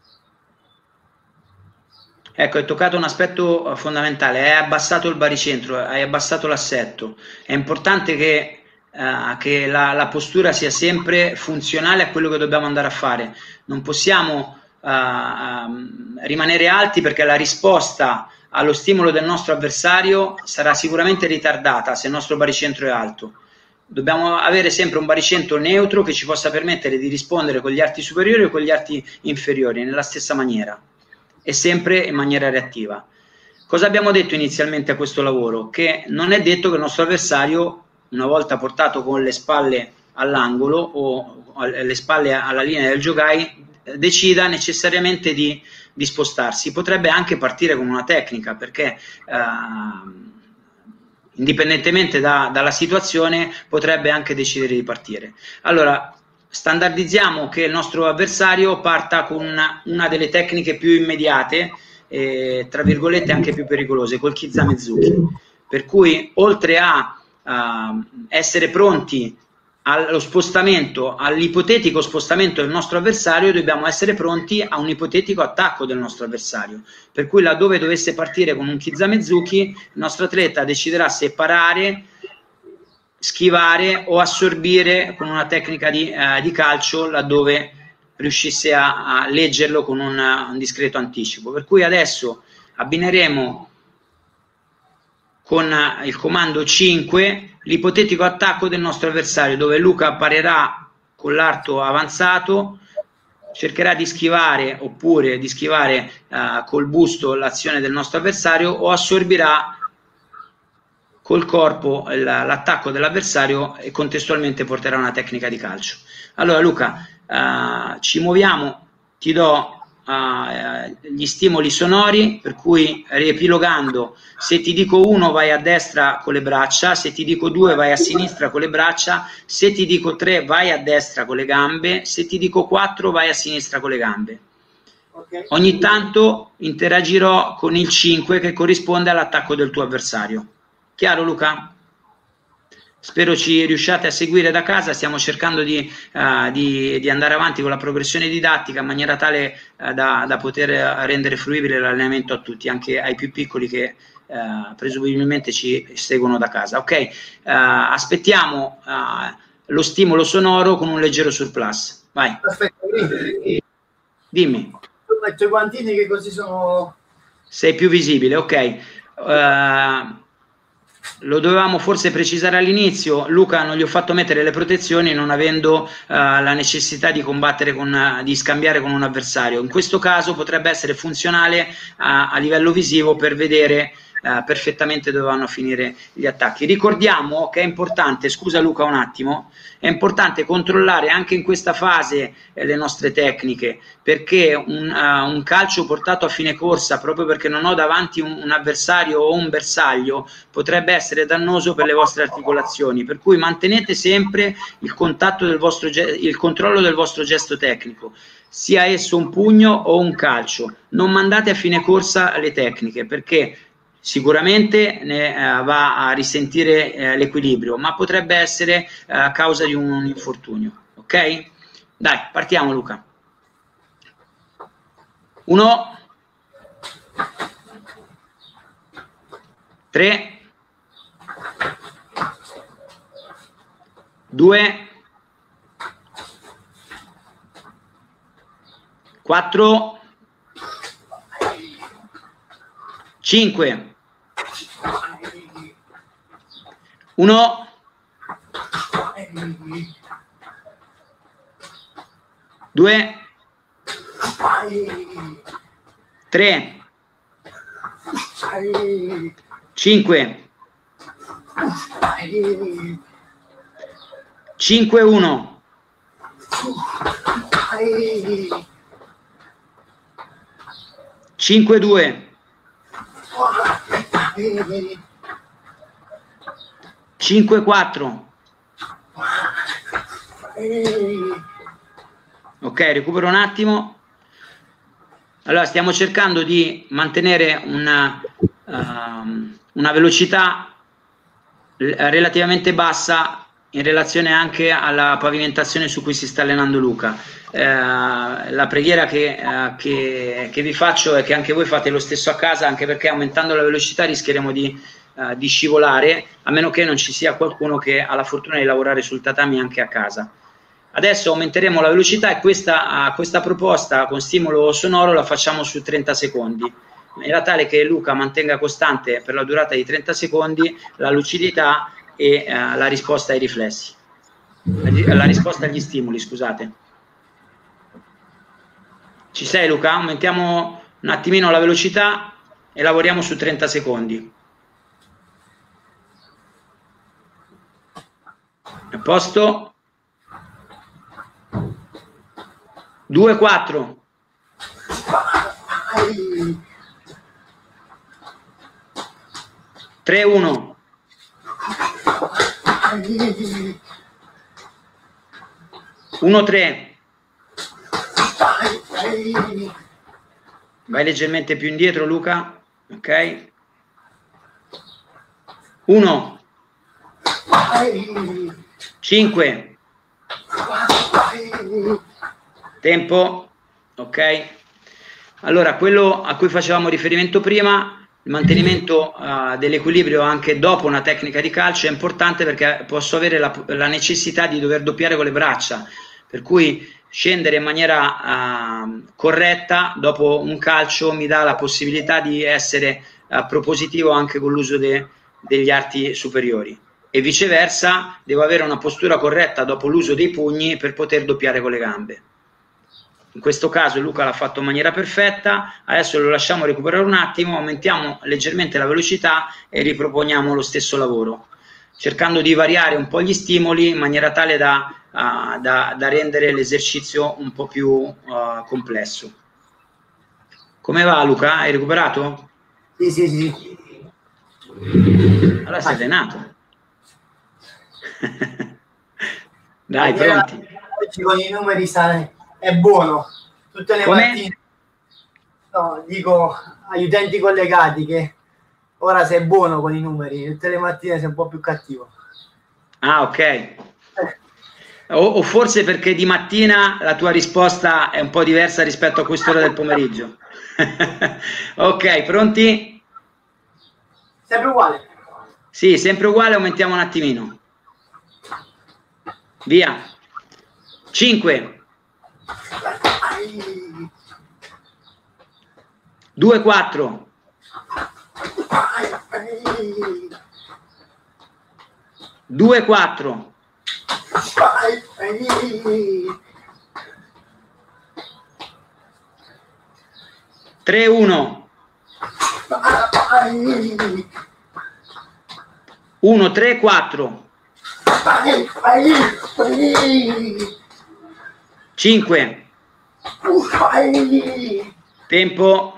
Ecco, hai toccato un aspetto fondamentale, hai abbassato il baricentro, hai abbassato l'assetto. È importante che Uh, che la, la postura sia sempre funzionale a quello che dobbiamo andare a fare. Non possiamo uh, um, rimanere alti, perché la risposta allo stimolo del nostro avversario sarà sicuramente ritardata se il nostro baricentro è alto. Dobbiamo avere sempre un baricentro neutro che ci possa permettere di rispondere con gli arti superiori o con gli arti inferiori nella stessa maniera e sempre in maniera reattiva. Cosa abbiamo detto inizialmente a questo lavoro? Che non è detto che il nostro avversario, una volta portato con le spalle all'angolo o le spalle alla linea del giogai, decida necessariamente di, di spostarsi. Potrebbe anche partire con una tecnica, perché eh, indipendentemente da, dalla situazione potrebbe anche decidere di partire. Allora, standardizziamo che il nostro avversario parta con una, una delle tecniche più immediate, eh, tra virgolette anche più pericolose, col Kizamezuki. Per cui, oltre a Uh, essere pronti allo spostamento, all'ipotetico spostamento del nostro avversario, dobbiamo essere pronti a un ipotetico attacco del nostro avversario. Per cui, laddove dovesse partire con un Kizamezuki, il nostro atleta deciderà se parare, schivare o assorbire con una tecnica di, uh, di calcio, laddove riuscisse a, a leggerlo con un, un discreto anticipo. Per cui adesso abbineremo con il comando cinque l'ipotetico attacco del nostro avversario, dove Luca parerà con l'arto avanzato, cercherà di schivare oppure di schivare uh, col busto l'azione del nostro avversario, o assorbirà col corpo l'attacco dell'avversario e contestualmente porterà una tecnica di calcio. Allora Luca, uh, ci muoviamo, ti do Uh, gli stimoli sonori, per cui riepilogando, se ti dico uno vai a destra con le braccia, se ti dico due vai a sinistra con le braccia, se ti dico tre vai a destra con le gambe, se ti dico quattro vai a sinistra con le gambe. Okay. Ogni tanto interagirò con il cinque che corrisponde all'attacco del tuo avversario. Chiaro Luca? Spero ci riusciate a seguire da casa. Stiamo cercando di, uh, di, di andare avanti con la progressione didattica in maniera tale uh, da, da poter rendere fruibile l'allenamento a tutti, anche ai più piccoli che uh, presumibilmente ci seguono da casa. Ok, uh, aspettiamo uh, lo stimolo sonoro con un leggero surplus. Vai. Aspetta, dimmi. Metto i guantini che così sono... Sei più visibile, ok. Uh, Lo dovevamo forse precisare all'inizio, Luca non gli ho fatto mettere le protezioni non avendo uh, la necessità di combattere, con, uh, di scambiare con un avversario. In questo caso potrebbe essere funzionale uh, a livello visivo per vedere eh, perfettamente dove vanno a finire gli attacchi. Ricordiamo che è importante, scusa Luca un attimo, è importante controllare anche in questa fase eh, le nostre tecniche, perché un, uh, un calcio portato a fine corsa, proprio perché non ho davanti un, un avversario o un bersaglio, potrebbe essere dannoso per le vostre articolazioni, per cui mantenete sempre il contatto del vostro il controllo del vostro gesto tecnico, sia esso un pugno o un calcio. Non mandate a fine corsa le tecniche, perché sicuramente ne eh, va a risentire eh, l'equilibrio, ma potrebbe essere eh, a causa di un infortunio. Ok? Dai, partiamo Luca. Uno, tre, due, quattro, cinque, uno, due, tre, cinque, cinque, uno, cinque, due, cinque, quattro. Ok, recupero un attimo. Allora, stiamo cercando di mantenere una, uh, una velocità relativamente bassa in relazione anche alla pavimentazione su cui si sta allenando Luca. Eh, la preghiera che, eh, che, che vi faccio è che anche voi fate lo stesso a casa, anche perché aumentando la velocità rischieremo di, eh, di scivolare, a meno che non ci sia qualcuno che ha la fortuna di lavorare sul tatami anche a casa. Adesso aumenteremo la velocità e questa, questa proposta con stimolo sonoro la facciamo su trenta secondi, in maniera tale che Luca mantenga costante per la durata di trenta secondi la lucidità e eh, la risposta ai riflessi, la risposta agli stimoli, scusate. Ci sei Luca? Aumentiamo un attimino la velocità e lavoriamo su trenta secondi. A posto? due, quattro. tre, uno. uno, tre. Vai leggermente più indietro Luca. Ok. uno. cinque. Tempo. Ok. Allora, quello a cui facevamo riferimento prima, il mantenimento uh, dell'equilibrio anche dopo una tecnica di calcio è importante, perché posso avere la, la necessità di dover doppiare con le braccia, per cui scendere in maniera uh, corretta dopo un calcio mi dà la possibilità di essere uh, propositivo anche con l'uso de, degli arti superiori, e viceversa devo avere una postura corretta dopo l'uso dei pugni per poter doppiare con le gambe. In questo caso Luca l'ha fatto in maniera perfetta, adesso lo lasciamo recuperare un attimo, aumentiamo leggermente la velocità e riproponiamo lo stesso lavoro, cercando di variare un po' gli stimoli in maniera tale da, uh, da, da rendere l'esercizio un po' più uh, complesso. Come va Luca? Hai recuperato? Sì, sì, sì. Allora sei allenato. Dai, pronti? Oggi con i numeri sta... è buono. Tutte le Come? mattine. No, dico agli utenti collegati che ora sei buono con i numeri, tutte le mattine sei un po' più cattivo. Ah, ok. O, o forse perché di mattina la tua risposta è un po' diversa rispetto a quest'ora del pomeriggio. Ok, pronti? Sempre uguale. Sì, sempre uguale, aumentiamo un attimino. Via. cinque. due, quattro. due, quattro. tre, uno. uno, tre, quattro. cinque. Tempo.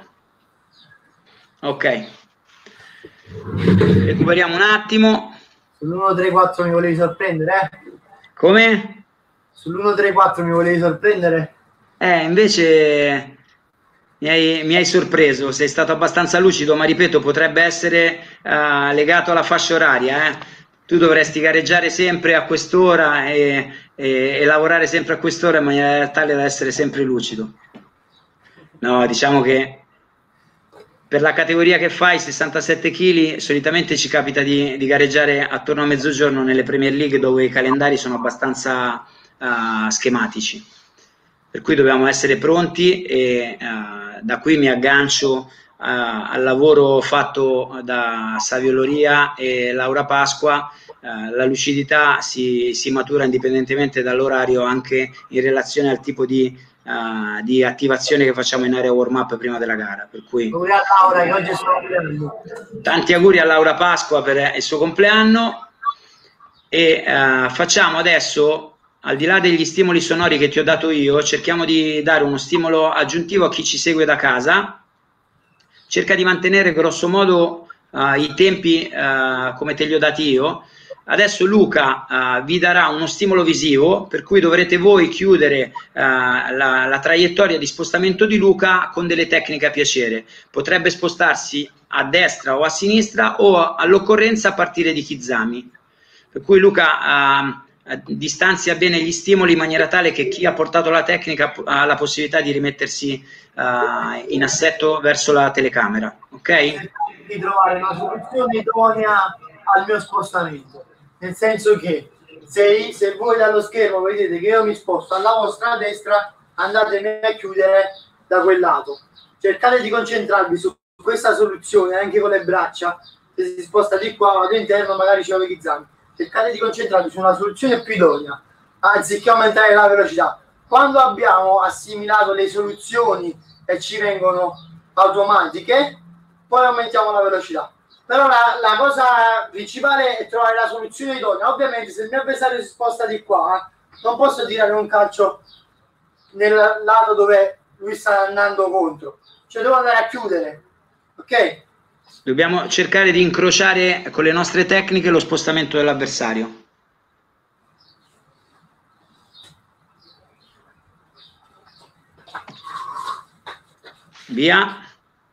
Ok. Recuperiamo un attimo. Sull'uno tre quattro mi volevi sorprendere? Eh? Come? Sull'uno tre quattro mi volevi sorprendere? Eh, invece mi hai, mi hai sorpreso, sei stato abbastanza lucido, ma ripeto, potrebbe essere uh, legato alla fascia oraria. Eh? Tu dovresti gareggiare sempre a quest'ora e, e, e lavorare sempre a quest'ora in maniera tale da essere sempre lucido. No, diciamo che per la categoria che fai, sessantasette chili, solitamente ci capita di, di gareggiare attorno a mezzogiorno nelle Premier League, dove i calendari sono abbastanza uh, schematici. Per cui dobbiamo essere pronti e uh, da qui mi aggancio uh, al lavoro fatto da Savio Loria e Laura Pasqua. Uh, la lucidità si, si matura indipendentemente dall'orario, anche in relazione al tipo di Uh, di attivazione che facciamo in area warm up prima della gara. Per cui auguri a Laura, che oggi è il suo compleanno. Tanti auguri a Laura Pasqua per il suo compleanno e uh, facciamo adesso, al di là degli stimoli sonori che ti ho dato io, cerchiamo di dare uno stimolo aggiuntivo a chi ci segue da casa. Cerca di mantenere grosso modo uh, i tempi uh, come te li ho dati io. Adesso Luca uh, vi darà uno stimolo visivo, per cui dovrete voi chiudere uh, la, la traiettoria di spostamento di Luca con delle tecniche a piacere. Potrebbe spostarsi a destra o a sinistra o all'occorrenza a partire di Kizami. Per cui Luca uh, distanzia bene gli stimoli in maniera tale che chi ha portato la tecnica ha la possibilità di rimettersi uh, in assetto verso la telecamera. Ok? Di trovare una soluzione idonea al mio spostamento. Nel senso che se, se voi dallo schermo vedete che io mi sposto alla vostra destra, andatemi a chiudere da quel lato. Cercate di concentrarvi su questa soluzione anche con le braccia. Se si sposta di qua, vado interno, magari ci ho Kizami. Cercate di concentrarvi su una soluzione più idonea, anziché aumentare la velocità. Quando abbiamo assimilato le soluzioni e ci vengono automatiche, poi aumentiamo la velocità. Però la, la cosa principale è trovare la soluzione idonea. Ovviamente se il mio avversario si sposta di qua, non posso tirare un calcio nel lato dove lui sta andando contro, cioè devo andare a chiudere. Ok? Dobbiamo cercare di incrociare con le nostre tecniche lo spostamento dell'avversario. Via.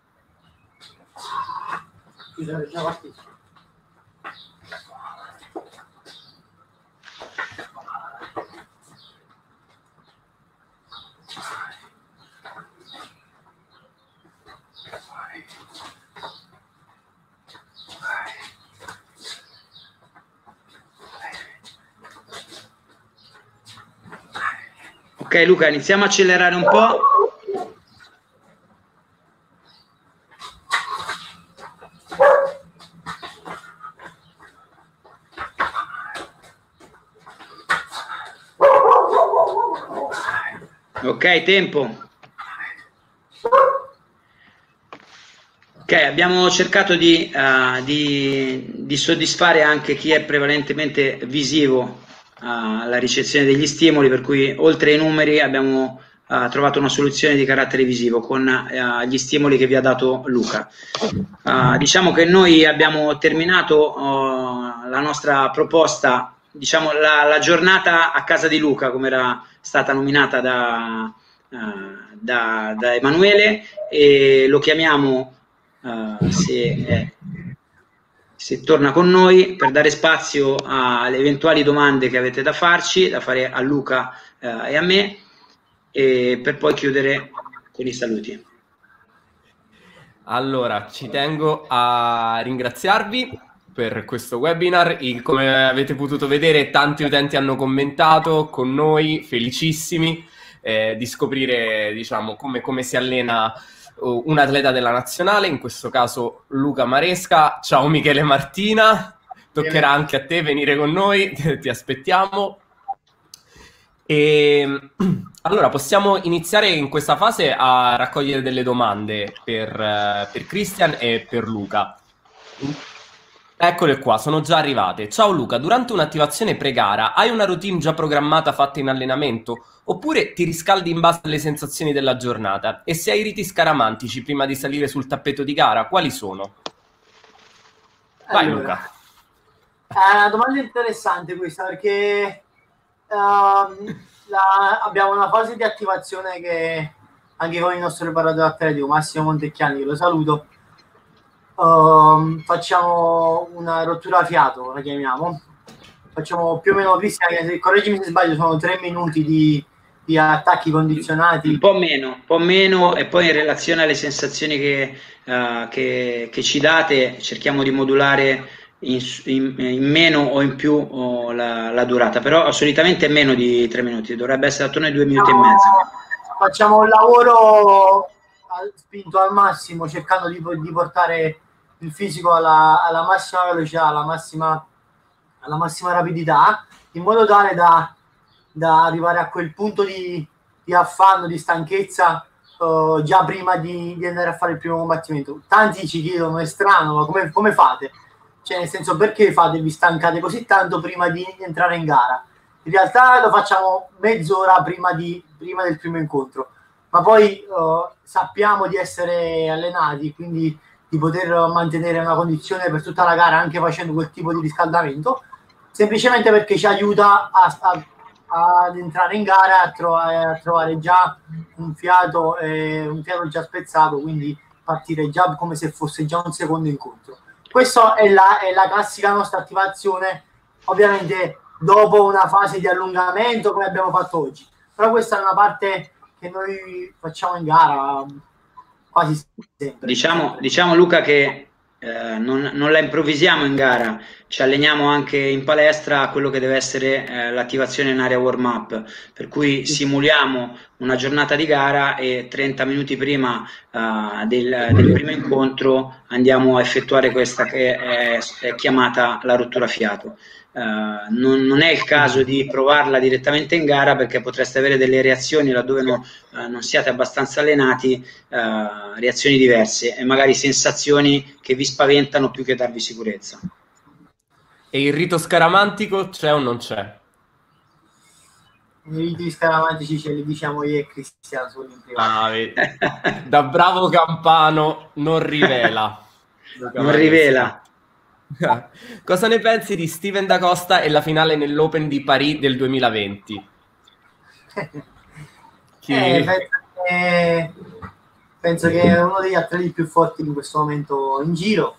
Ok Luca, iniziamo a accelerare un po'. Ok, tempo. Ok, abbiamo cercato di, uh, di, di soddisfare anche chi è prevalentemente visivo alla ricezione degli stimoli, per cui oltre ai numeri abbiamo uh, trovato una soluzione di carattere visivo con uh, gli stimoli che vi ha dato Luca. Uh, diciamo che noi abbiamo terminato uh, la nostra proposta, diciamo la, la giornata a casa di Luca, come era stata nominata da, uh, da, da Emanuele, e lo chiamiamo uh, se eh, se torna con noi per dare spazio alle eventuali domande che avete da farci, da fare a Luca eh, e a me, e per poi chiudere con i saluti. Allora, ci tengo a ringraziarvi per questo webinar. Il, come avete potuto vedere, tanti utenti hanno commentato con noi, felicissimi eh, di scoprire, diciamo, come, come si allena un atleta della nazionale, in questo caso Luca Maresca. Ciao Michele Martina, toccherà anche a te venire con noi, ti aspettiamo. E, allora, possiamo iniziare in questa fase a raccogliere delle domande per, uh, per Christian e per Luca. Eccole qua, sono già arrivate. Ciao Luca, durante un'attivazione pre-gara hai una routine già programmata fatta in allenamento? Oppure ti riscaldi in base alle sensazioni della giornata? E se hai riti scaramantici prima di salire sul tappeto di gara, quali sono? Vai allora, Luca. È una domanda interessante questa, perché uh, la, abbiamo una fase di attivazione che anche con il nostro preparatore atletico Massimo Montecchiani, che lo saluto, uh, facciamo una rottura a fiato, la chiamiamo. Facciamo più o meno, Cristian, correggimi se sbaglio, sono tre minuti di, di attacchi condizionati. Un po' meno, un po' meno, e poi in relazione alle sensazioni che, uh, che, che ci date cerchiamo di modulare in, in, in meno o in più oh, la, la durata, però solitamente meno di tre minuti, dovrebbe essere attorno ai due minuti facciamo, e mezzo. Facciamo un lavoro spinto al massimo, cercando di, di portare il fisico alla, alla massima velocità, alla massima, alla massima rapidità, in modo tale da, da arrivare a quel punto di, di affanno, di stanchezza uh, già prima di, di andare a fare il primo combattimento. Tanti ci chiedono, è strano, ma come, come fate? Cioè, nel senso, perché fate, vi stancate così tanto prima di entrare in gara? In realtà lo facciamo mezz'ora prima, di, prima del primo incontro, ma poi uh, sappiamo di essere allenati, quindi di poter mantenere una condizione per tutta la gara anche facendo quel tipo di riscaldamento, semplicemente perché ci aiuta a, a, ad entrare in gara, a trovare, a trovare già un fiato, eh, un fiato già spezzato, quindi partire già come se fosse già un secondo incontro. Questa è la, è la classica nostra attivazione, ovviamente dopo una fase di allungamento come abbiamo fatto oggi, però questa è una parte che noi facciamo in gara quasi sempre. Diciamo, diciamo Luca che eh, non, non la improvvisiamo in gara, ci alleniamo anche in palestra a quello che deve essere eh, l'attivazione in area warm up, per cui simuliamo una giornata di gara e trenta minuti prima uh, del, del primo incontro andiamo a effettuare questa che è, è chiamata la rottura fiato. Uh, non, non è il caso di provarla direttamente in gara, perché potreste avere delle reazioni laddove no, uh, non siate abbastanza allenati, uh, reazioni diverse e magari sensazioni che vi spaventano più che darvi sicurezza. E il rito scaramantico c'è o non c'è? I riti scaramantici ce li diciamo io e Cristiano solo in privato. Ah, da bravo campano non rivela. Non rivela. Cosa ne pensi di Steven Da Costa e la finale nell'Open di Paris del duemilaventi? Chi... eh, penso, che, penso che è uno degli atleti più forti in questo momento in giro,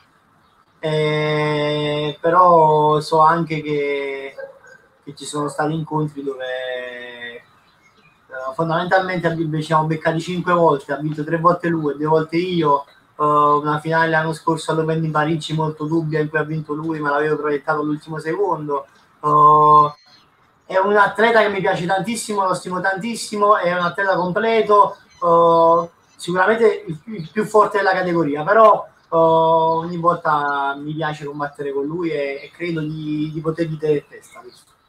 eh, però so anche che, che ci sono stati incontri dove eh, fondamentalmente ci siamo beccati cinque volte, ha vinto tre volte lui e due volte io. Uh, una finale l'anno scorso all'Open di Parigi molto dubbia in cui ha vinto lui, ma l'avevo proiettato all'ultimo secondo. Uh, è un atleta che mi piace tantissimo, lo stimo tantissimo, è un atleta completo, uh, sicuramente il, il più forte della categoria, però uh, ogni volta mi piace combattere con lui e, e credo di, di potergli tenere testa.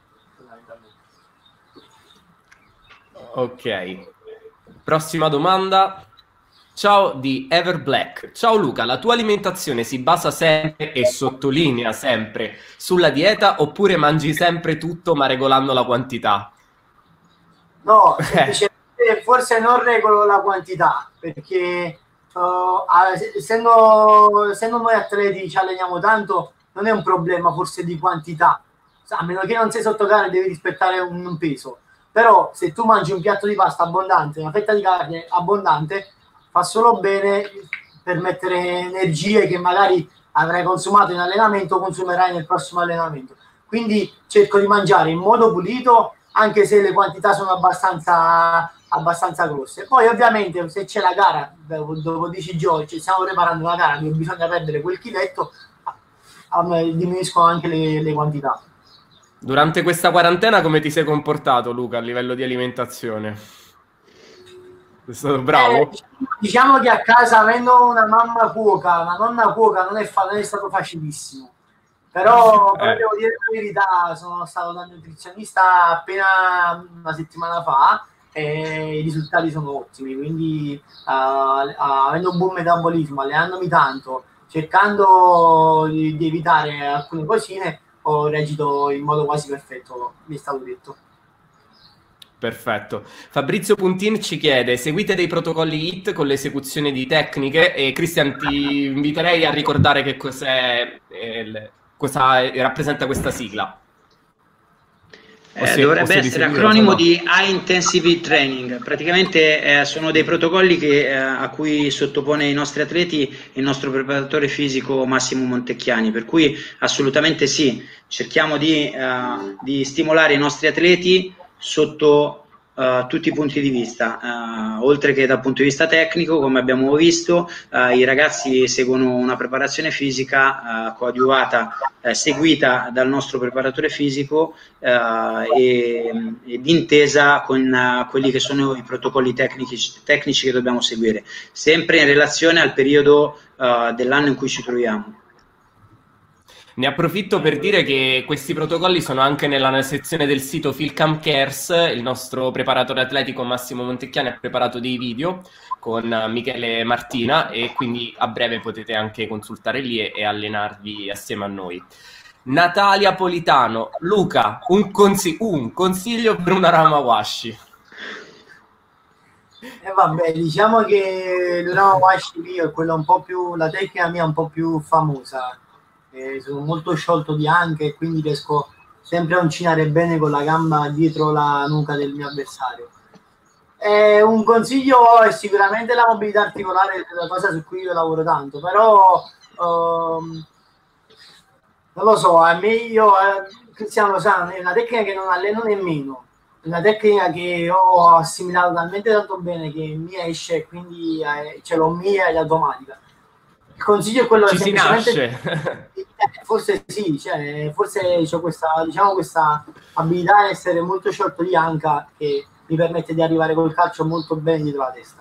Ok, prossima domanda. Ciao di Ever Black. Ciao Luca, la tua alimentazione si basa sempre, e sottolinea sempre, sulla dieta oppure mangi sempre tutto ma regolando la quantità? No, semplicemente forse non regolo la quantità, perché uh, essendo, essendo noi atleti ci alleniamo tanto, non è un problema forse di quantità, a meno che non sei sotto gara devi rispettare un, un peso, però se tu mangi un piatto di pasta abbondante, una fetta di carne abbondante, fa solo bene per mettere energie che magari avrai consumato in allenamento, consumerai nel prossimo allenamento. Quindi cerco di mangiare in modo pulito, anche se le quantità sono abbastanza, abbastanza grosse. Poi ovviamente se c'è la gara, dopo, dopo dieci giorni, cioè stiamo preparando una gara dove bisogna perdere quel chiletto, diminuiscono anche le, le quantità. Durante questa quarantena come ti sei comportato, Luca, a livello di alimentazione? Sei stato bravo? Eh, diciamo che a casa, avendo una mamma cuoca, una nonna cuoca, non è, fa- non è stato facilissimo. Però, però Eh. devo dire la verità, sono stato da nutrizionista appena una settimana fa e i risultati sono ottimi, quindi uh, avendo un buon metabolismo, allenandomi tanto, cercando di, di evitare alcune cosine, ho reagito in modo quasi perfetto, mi è stato detto. Perfetto. Fabrizio Puntin ci chiede: seguite dei protocolli HIIT con l'esecuzione di tecniche? E Cristian, ti inviterei a ricordare che cos'è, eh, cosa rappresenta questa sigla. Eh, se, dovrebbe se essere seguirlo, acronimo no. di High Intensity Training. Praticamente eh, sono dei protocolli che, eh, a cui sottopone i nostri atleti il nostro preparatore fisico Massimo Montecchiani, per cui assolutamente sì, cerchiamo di, eh, di stimolare i nostri atleti sotto uh, tutti i punti di vista, uh, oltre che dal punto di vista tecnico. Come abbiamo visto, uh, i ragazzi seguono una preparazione fisica uh, coadiuvata, uh, seguita dal nostro preparatore fisico uh, e, e d'intesa con uh, quelli che sono i protocolli tecnici, tecnici che dobbiamo seguire, sempre in relazione al periodo uh, dell'anno in cui ci troviamo. Ne approfitto per dire che questi protocolli sono anche nella sezione del sito Philcam Cares. Il nostro preparatore atletico Massimo Montecchiani ha preparato dei video con Michele Martina e quindi a breve potete anche consultare lì e, e allenarvi assieme a noi. Natalia Politano: Luca, un, consi- un consiglio per una rama washi. E eh vabbè, diciamo che il ramo washi mio è quella un po' più, la tecnica mia un po' più famosa. Eh, sono molto sciolto di anche e quindi riesco sempre a uncinare bene con la gamba dietro la nuca del mio avversario. Eh, un consiglio è sicuramente la mobilità articolare, è la cosa su cui io lavoro tanto, però um, non lo so, è meglio, eh, Cristiano lo sa, è una tecnica che non alleno nemmeno, è una tecnica che ho assimilato talmente tanto bene che mi esce e quindi eh, ce l'ho mia ed automatica. Il consiglio è quello Ci che si semplicemente nasce. eh, forse sì, cioè, forse ho questa, diciamo, questa abilità di essere molto sciolto di anca che mi permette di arrivare col calcio molto bene dietro la testa.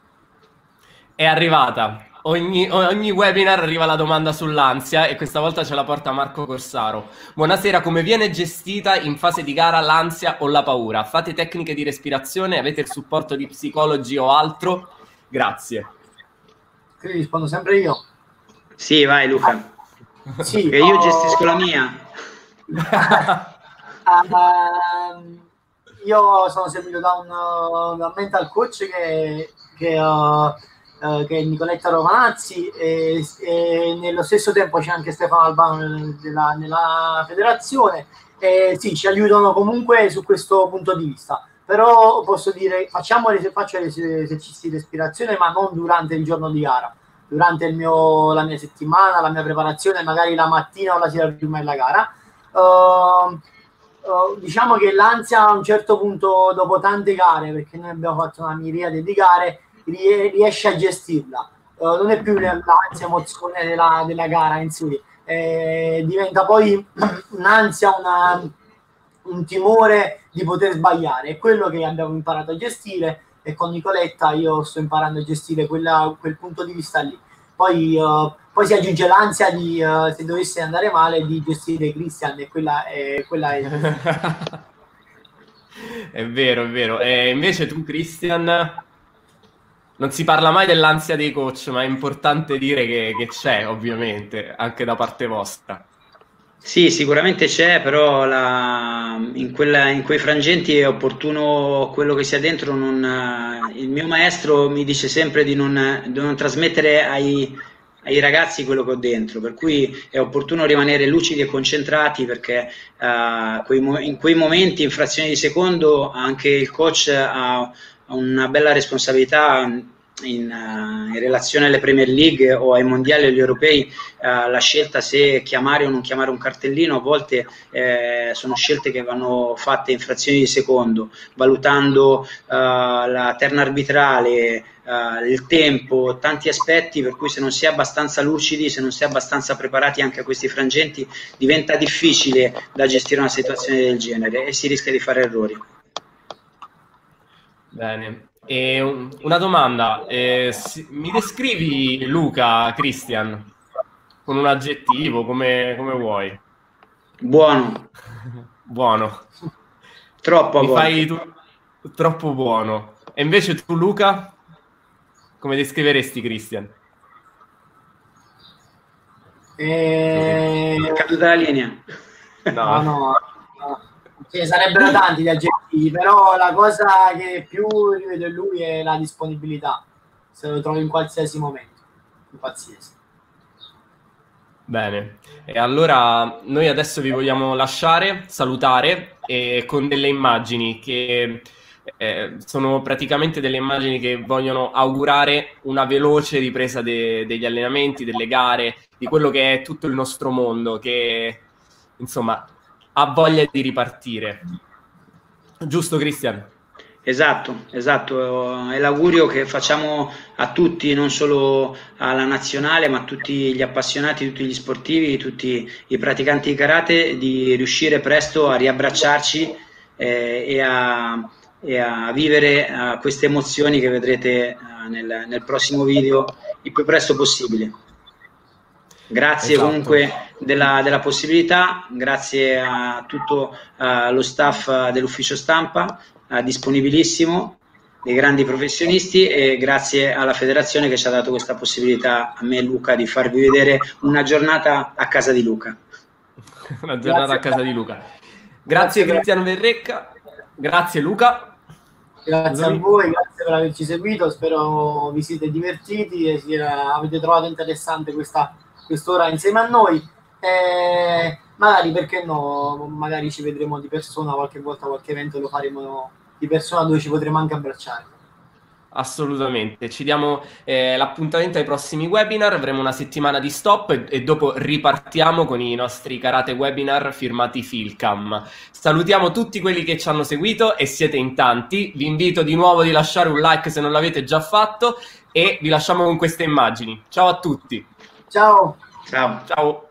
È arrivata. Ogni, ogni webinar arriva la domanda sull'ansia e questa volta ce la porta Marco Corsaro. Buonasera, come viene gestita in fase di gara l'ansia o la paura? Fate tecniche di respirazione? Avete il supporto di psicologi o altro? Grazie. Quindi rispondo sempre io. Sì, vai Luca. Ah, sì, che io ho... gestisco la mia. uh, io sono seguito da un, da un mental coach che, che, uh, uh, che è Nicoletta Romanazzi e, e nello stesso tempo c'è anche Stefano Albano della, nella federazione e sì, ci aiutano comunque su questo punto di vista. Però posso dire, facciamo le, faccio gli esercizi di respirazione, ma non durante il giorno di gara, durante il mio, la mia settimana, la mia preparazione, magari la mattina o la sera prima della gara. Uh, uh, diciamo che l'ansia a un certo punto, dopo tante gare, perché noi abbiamo fatto una miriade di gare, riesce a gestirla. Uh, non è più l'ansia emozione della, della gara in sé, eh, diventa poi un'ansia, una, un timore di poter sbagliare. È quello che abbiamo imparato a gestire e con Nicoletta io sto imparando a gestire quella, quel punto di vista lì. Poi, uh, poi si aggiunge l'ansia di, uh, se dovesse andare male, di gestire Christian e quella è... Quella è... È vero, è vero. E invece tu, Christian, non si parla mai dell'ansia dei coach, ma è importante dire che, che c'è, ovviamente, anche da parte vostra. Sì, sicuramente c'è, però la, in, quella, in quei frangenti è opportuno quello che sia dentro. Non, il mio maestro mi dice sempre di non, di non trasmettere ai, ai ragazzi quello che ho dentro, per cui è opportuno rimanere lucidi e concentrati perché uh, quei, in quei momenti, in frazioni di secondo, anche il coach ha una bella responsabilità. In, uh, in relazione alle Premier League o ai mondiali o agli europei, uh, la scelta se chiamare o non chiamare un cartellino a volte eh, sono scelte che vanno fatte in frazioni di secondo, valutando uh, la terna arbitrale, uh, il tempo, tanti aspetti, per cui se non si è abbastanza lucidi, se non si è abbastanza preparati anche a questi frangenti, diventa difficile da gestire una situazione del genere e si rischia di fare errori. Bene. E una domanda, eh, mi descrivi Luca, Christian? con un aggettivo, come, come vuoi. Buono. Buono. Troppo a Mi volte. fai tu... troppo buono. E invece tu, Luca, come descriveresti Christian? E... È caduta la linea. No, no, no. Ce sarebbero tanti gli aggettivi, però la cosa che più rivedo in lui è la disponibilità. Se lo trovo in qualsiasi momento, in qualsiasi. Bene, e allora noi adesso vi vogliamo lasciare, salutare e con delle immagini che eh, sono praticamente delle immagini che vogliono augurare una veloce ripresa de- degli allenamenti, delle gare, di quello che è tutto il nostro mondo, che insomma ha voglia di ripartire. Giusto, Christian? Esatto, esatto, è l'augurio che facciamo a tutti, non solo alla nazionale, ma a tutti gli appassionati, tutti gli sportivi, tutti i praticanti di karate, di riuscire presto a riabbracciarci eh, e, a, e a vivere eh, queste emozioni che vedrete eh, nel, nel prossimo video il più presto possibile. Grazie Esatto. comunque della, della possibilità, grazie a tutto uh, lo staff dell'ufficio stampa, uh, disponibilissimo, dei grandi professionisti, e grazie alla federazione che ci ha dato questa possibilità a me e Luca di farvi vedere una giornata a casa di Luca. Una giornata grazie a casa di Luca. Grazie, grazie Cristiano Verrecca, grazie Luca. Grazie a voi, grazie per averci seguito, spero vi siete divertiti e sia, avete trovato interessante questa quest'ora insieme a noi, eh, magari perché no, magari ci vedremo di persona qualche volta, qualche evento lo faremo di persona dove ci potremo anche abbracciare. Assolutamente, ci diamo eh, l'appuntamento ai prossimi webinar, avremo una settimana di stop e, e dopo ripartiamo con i nostri karate webinar firmati Philcam. Salutiamo tutti quelli che ci hanno seguito e siete in tanti, vi invito di nuovo di lasciare un like se non l'avete già fatto e vi lasciamo con queste immagini. Ciao a tutti! Ciao! Ciao! Ciao!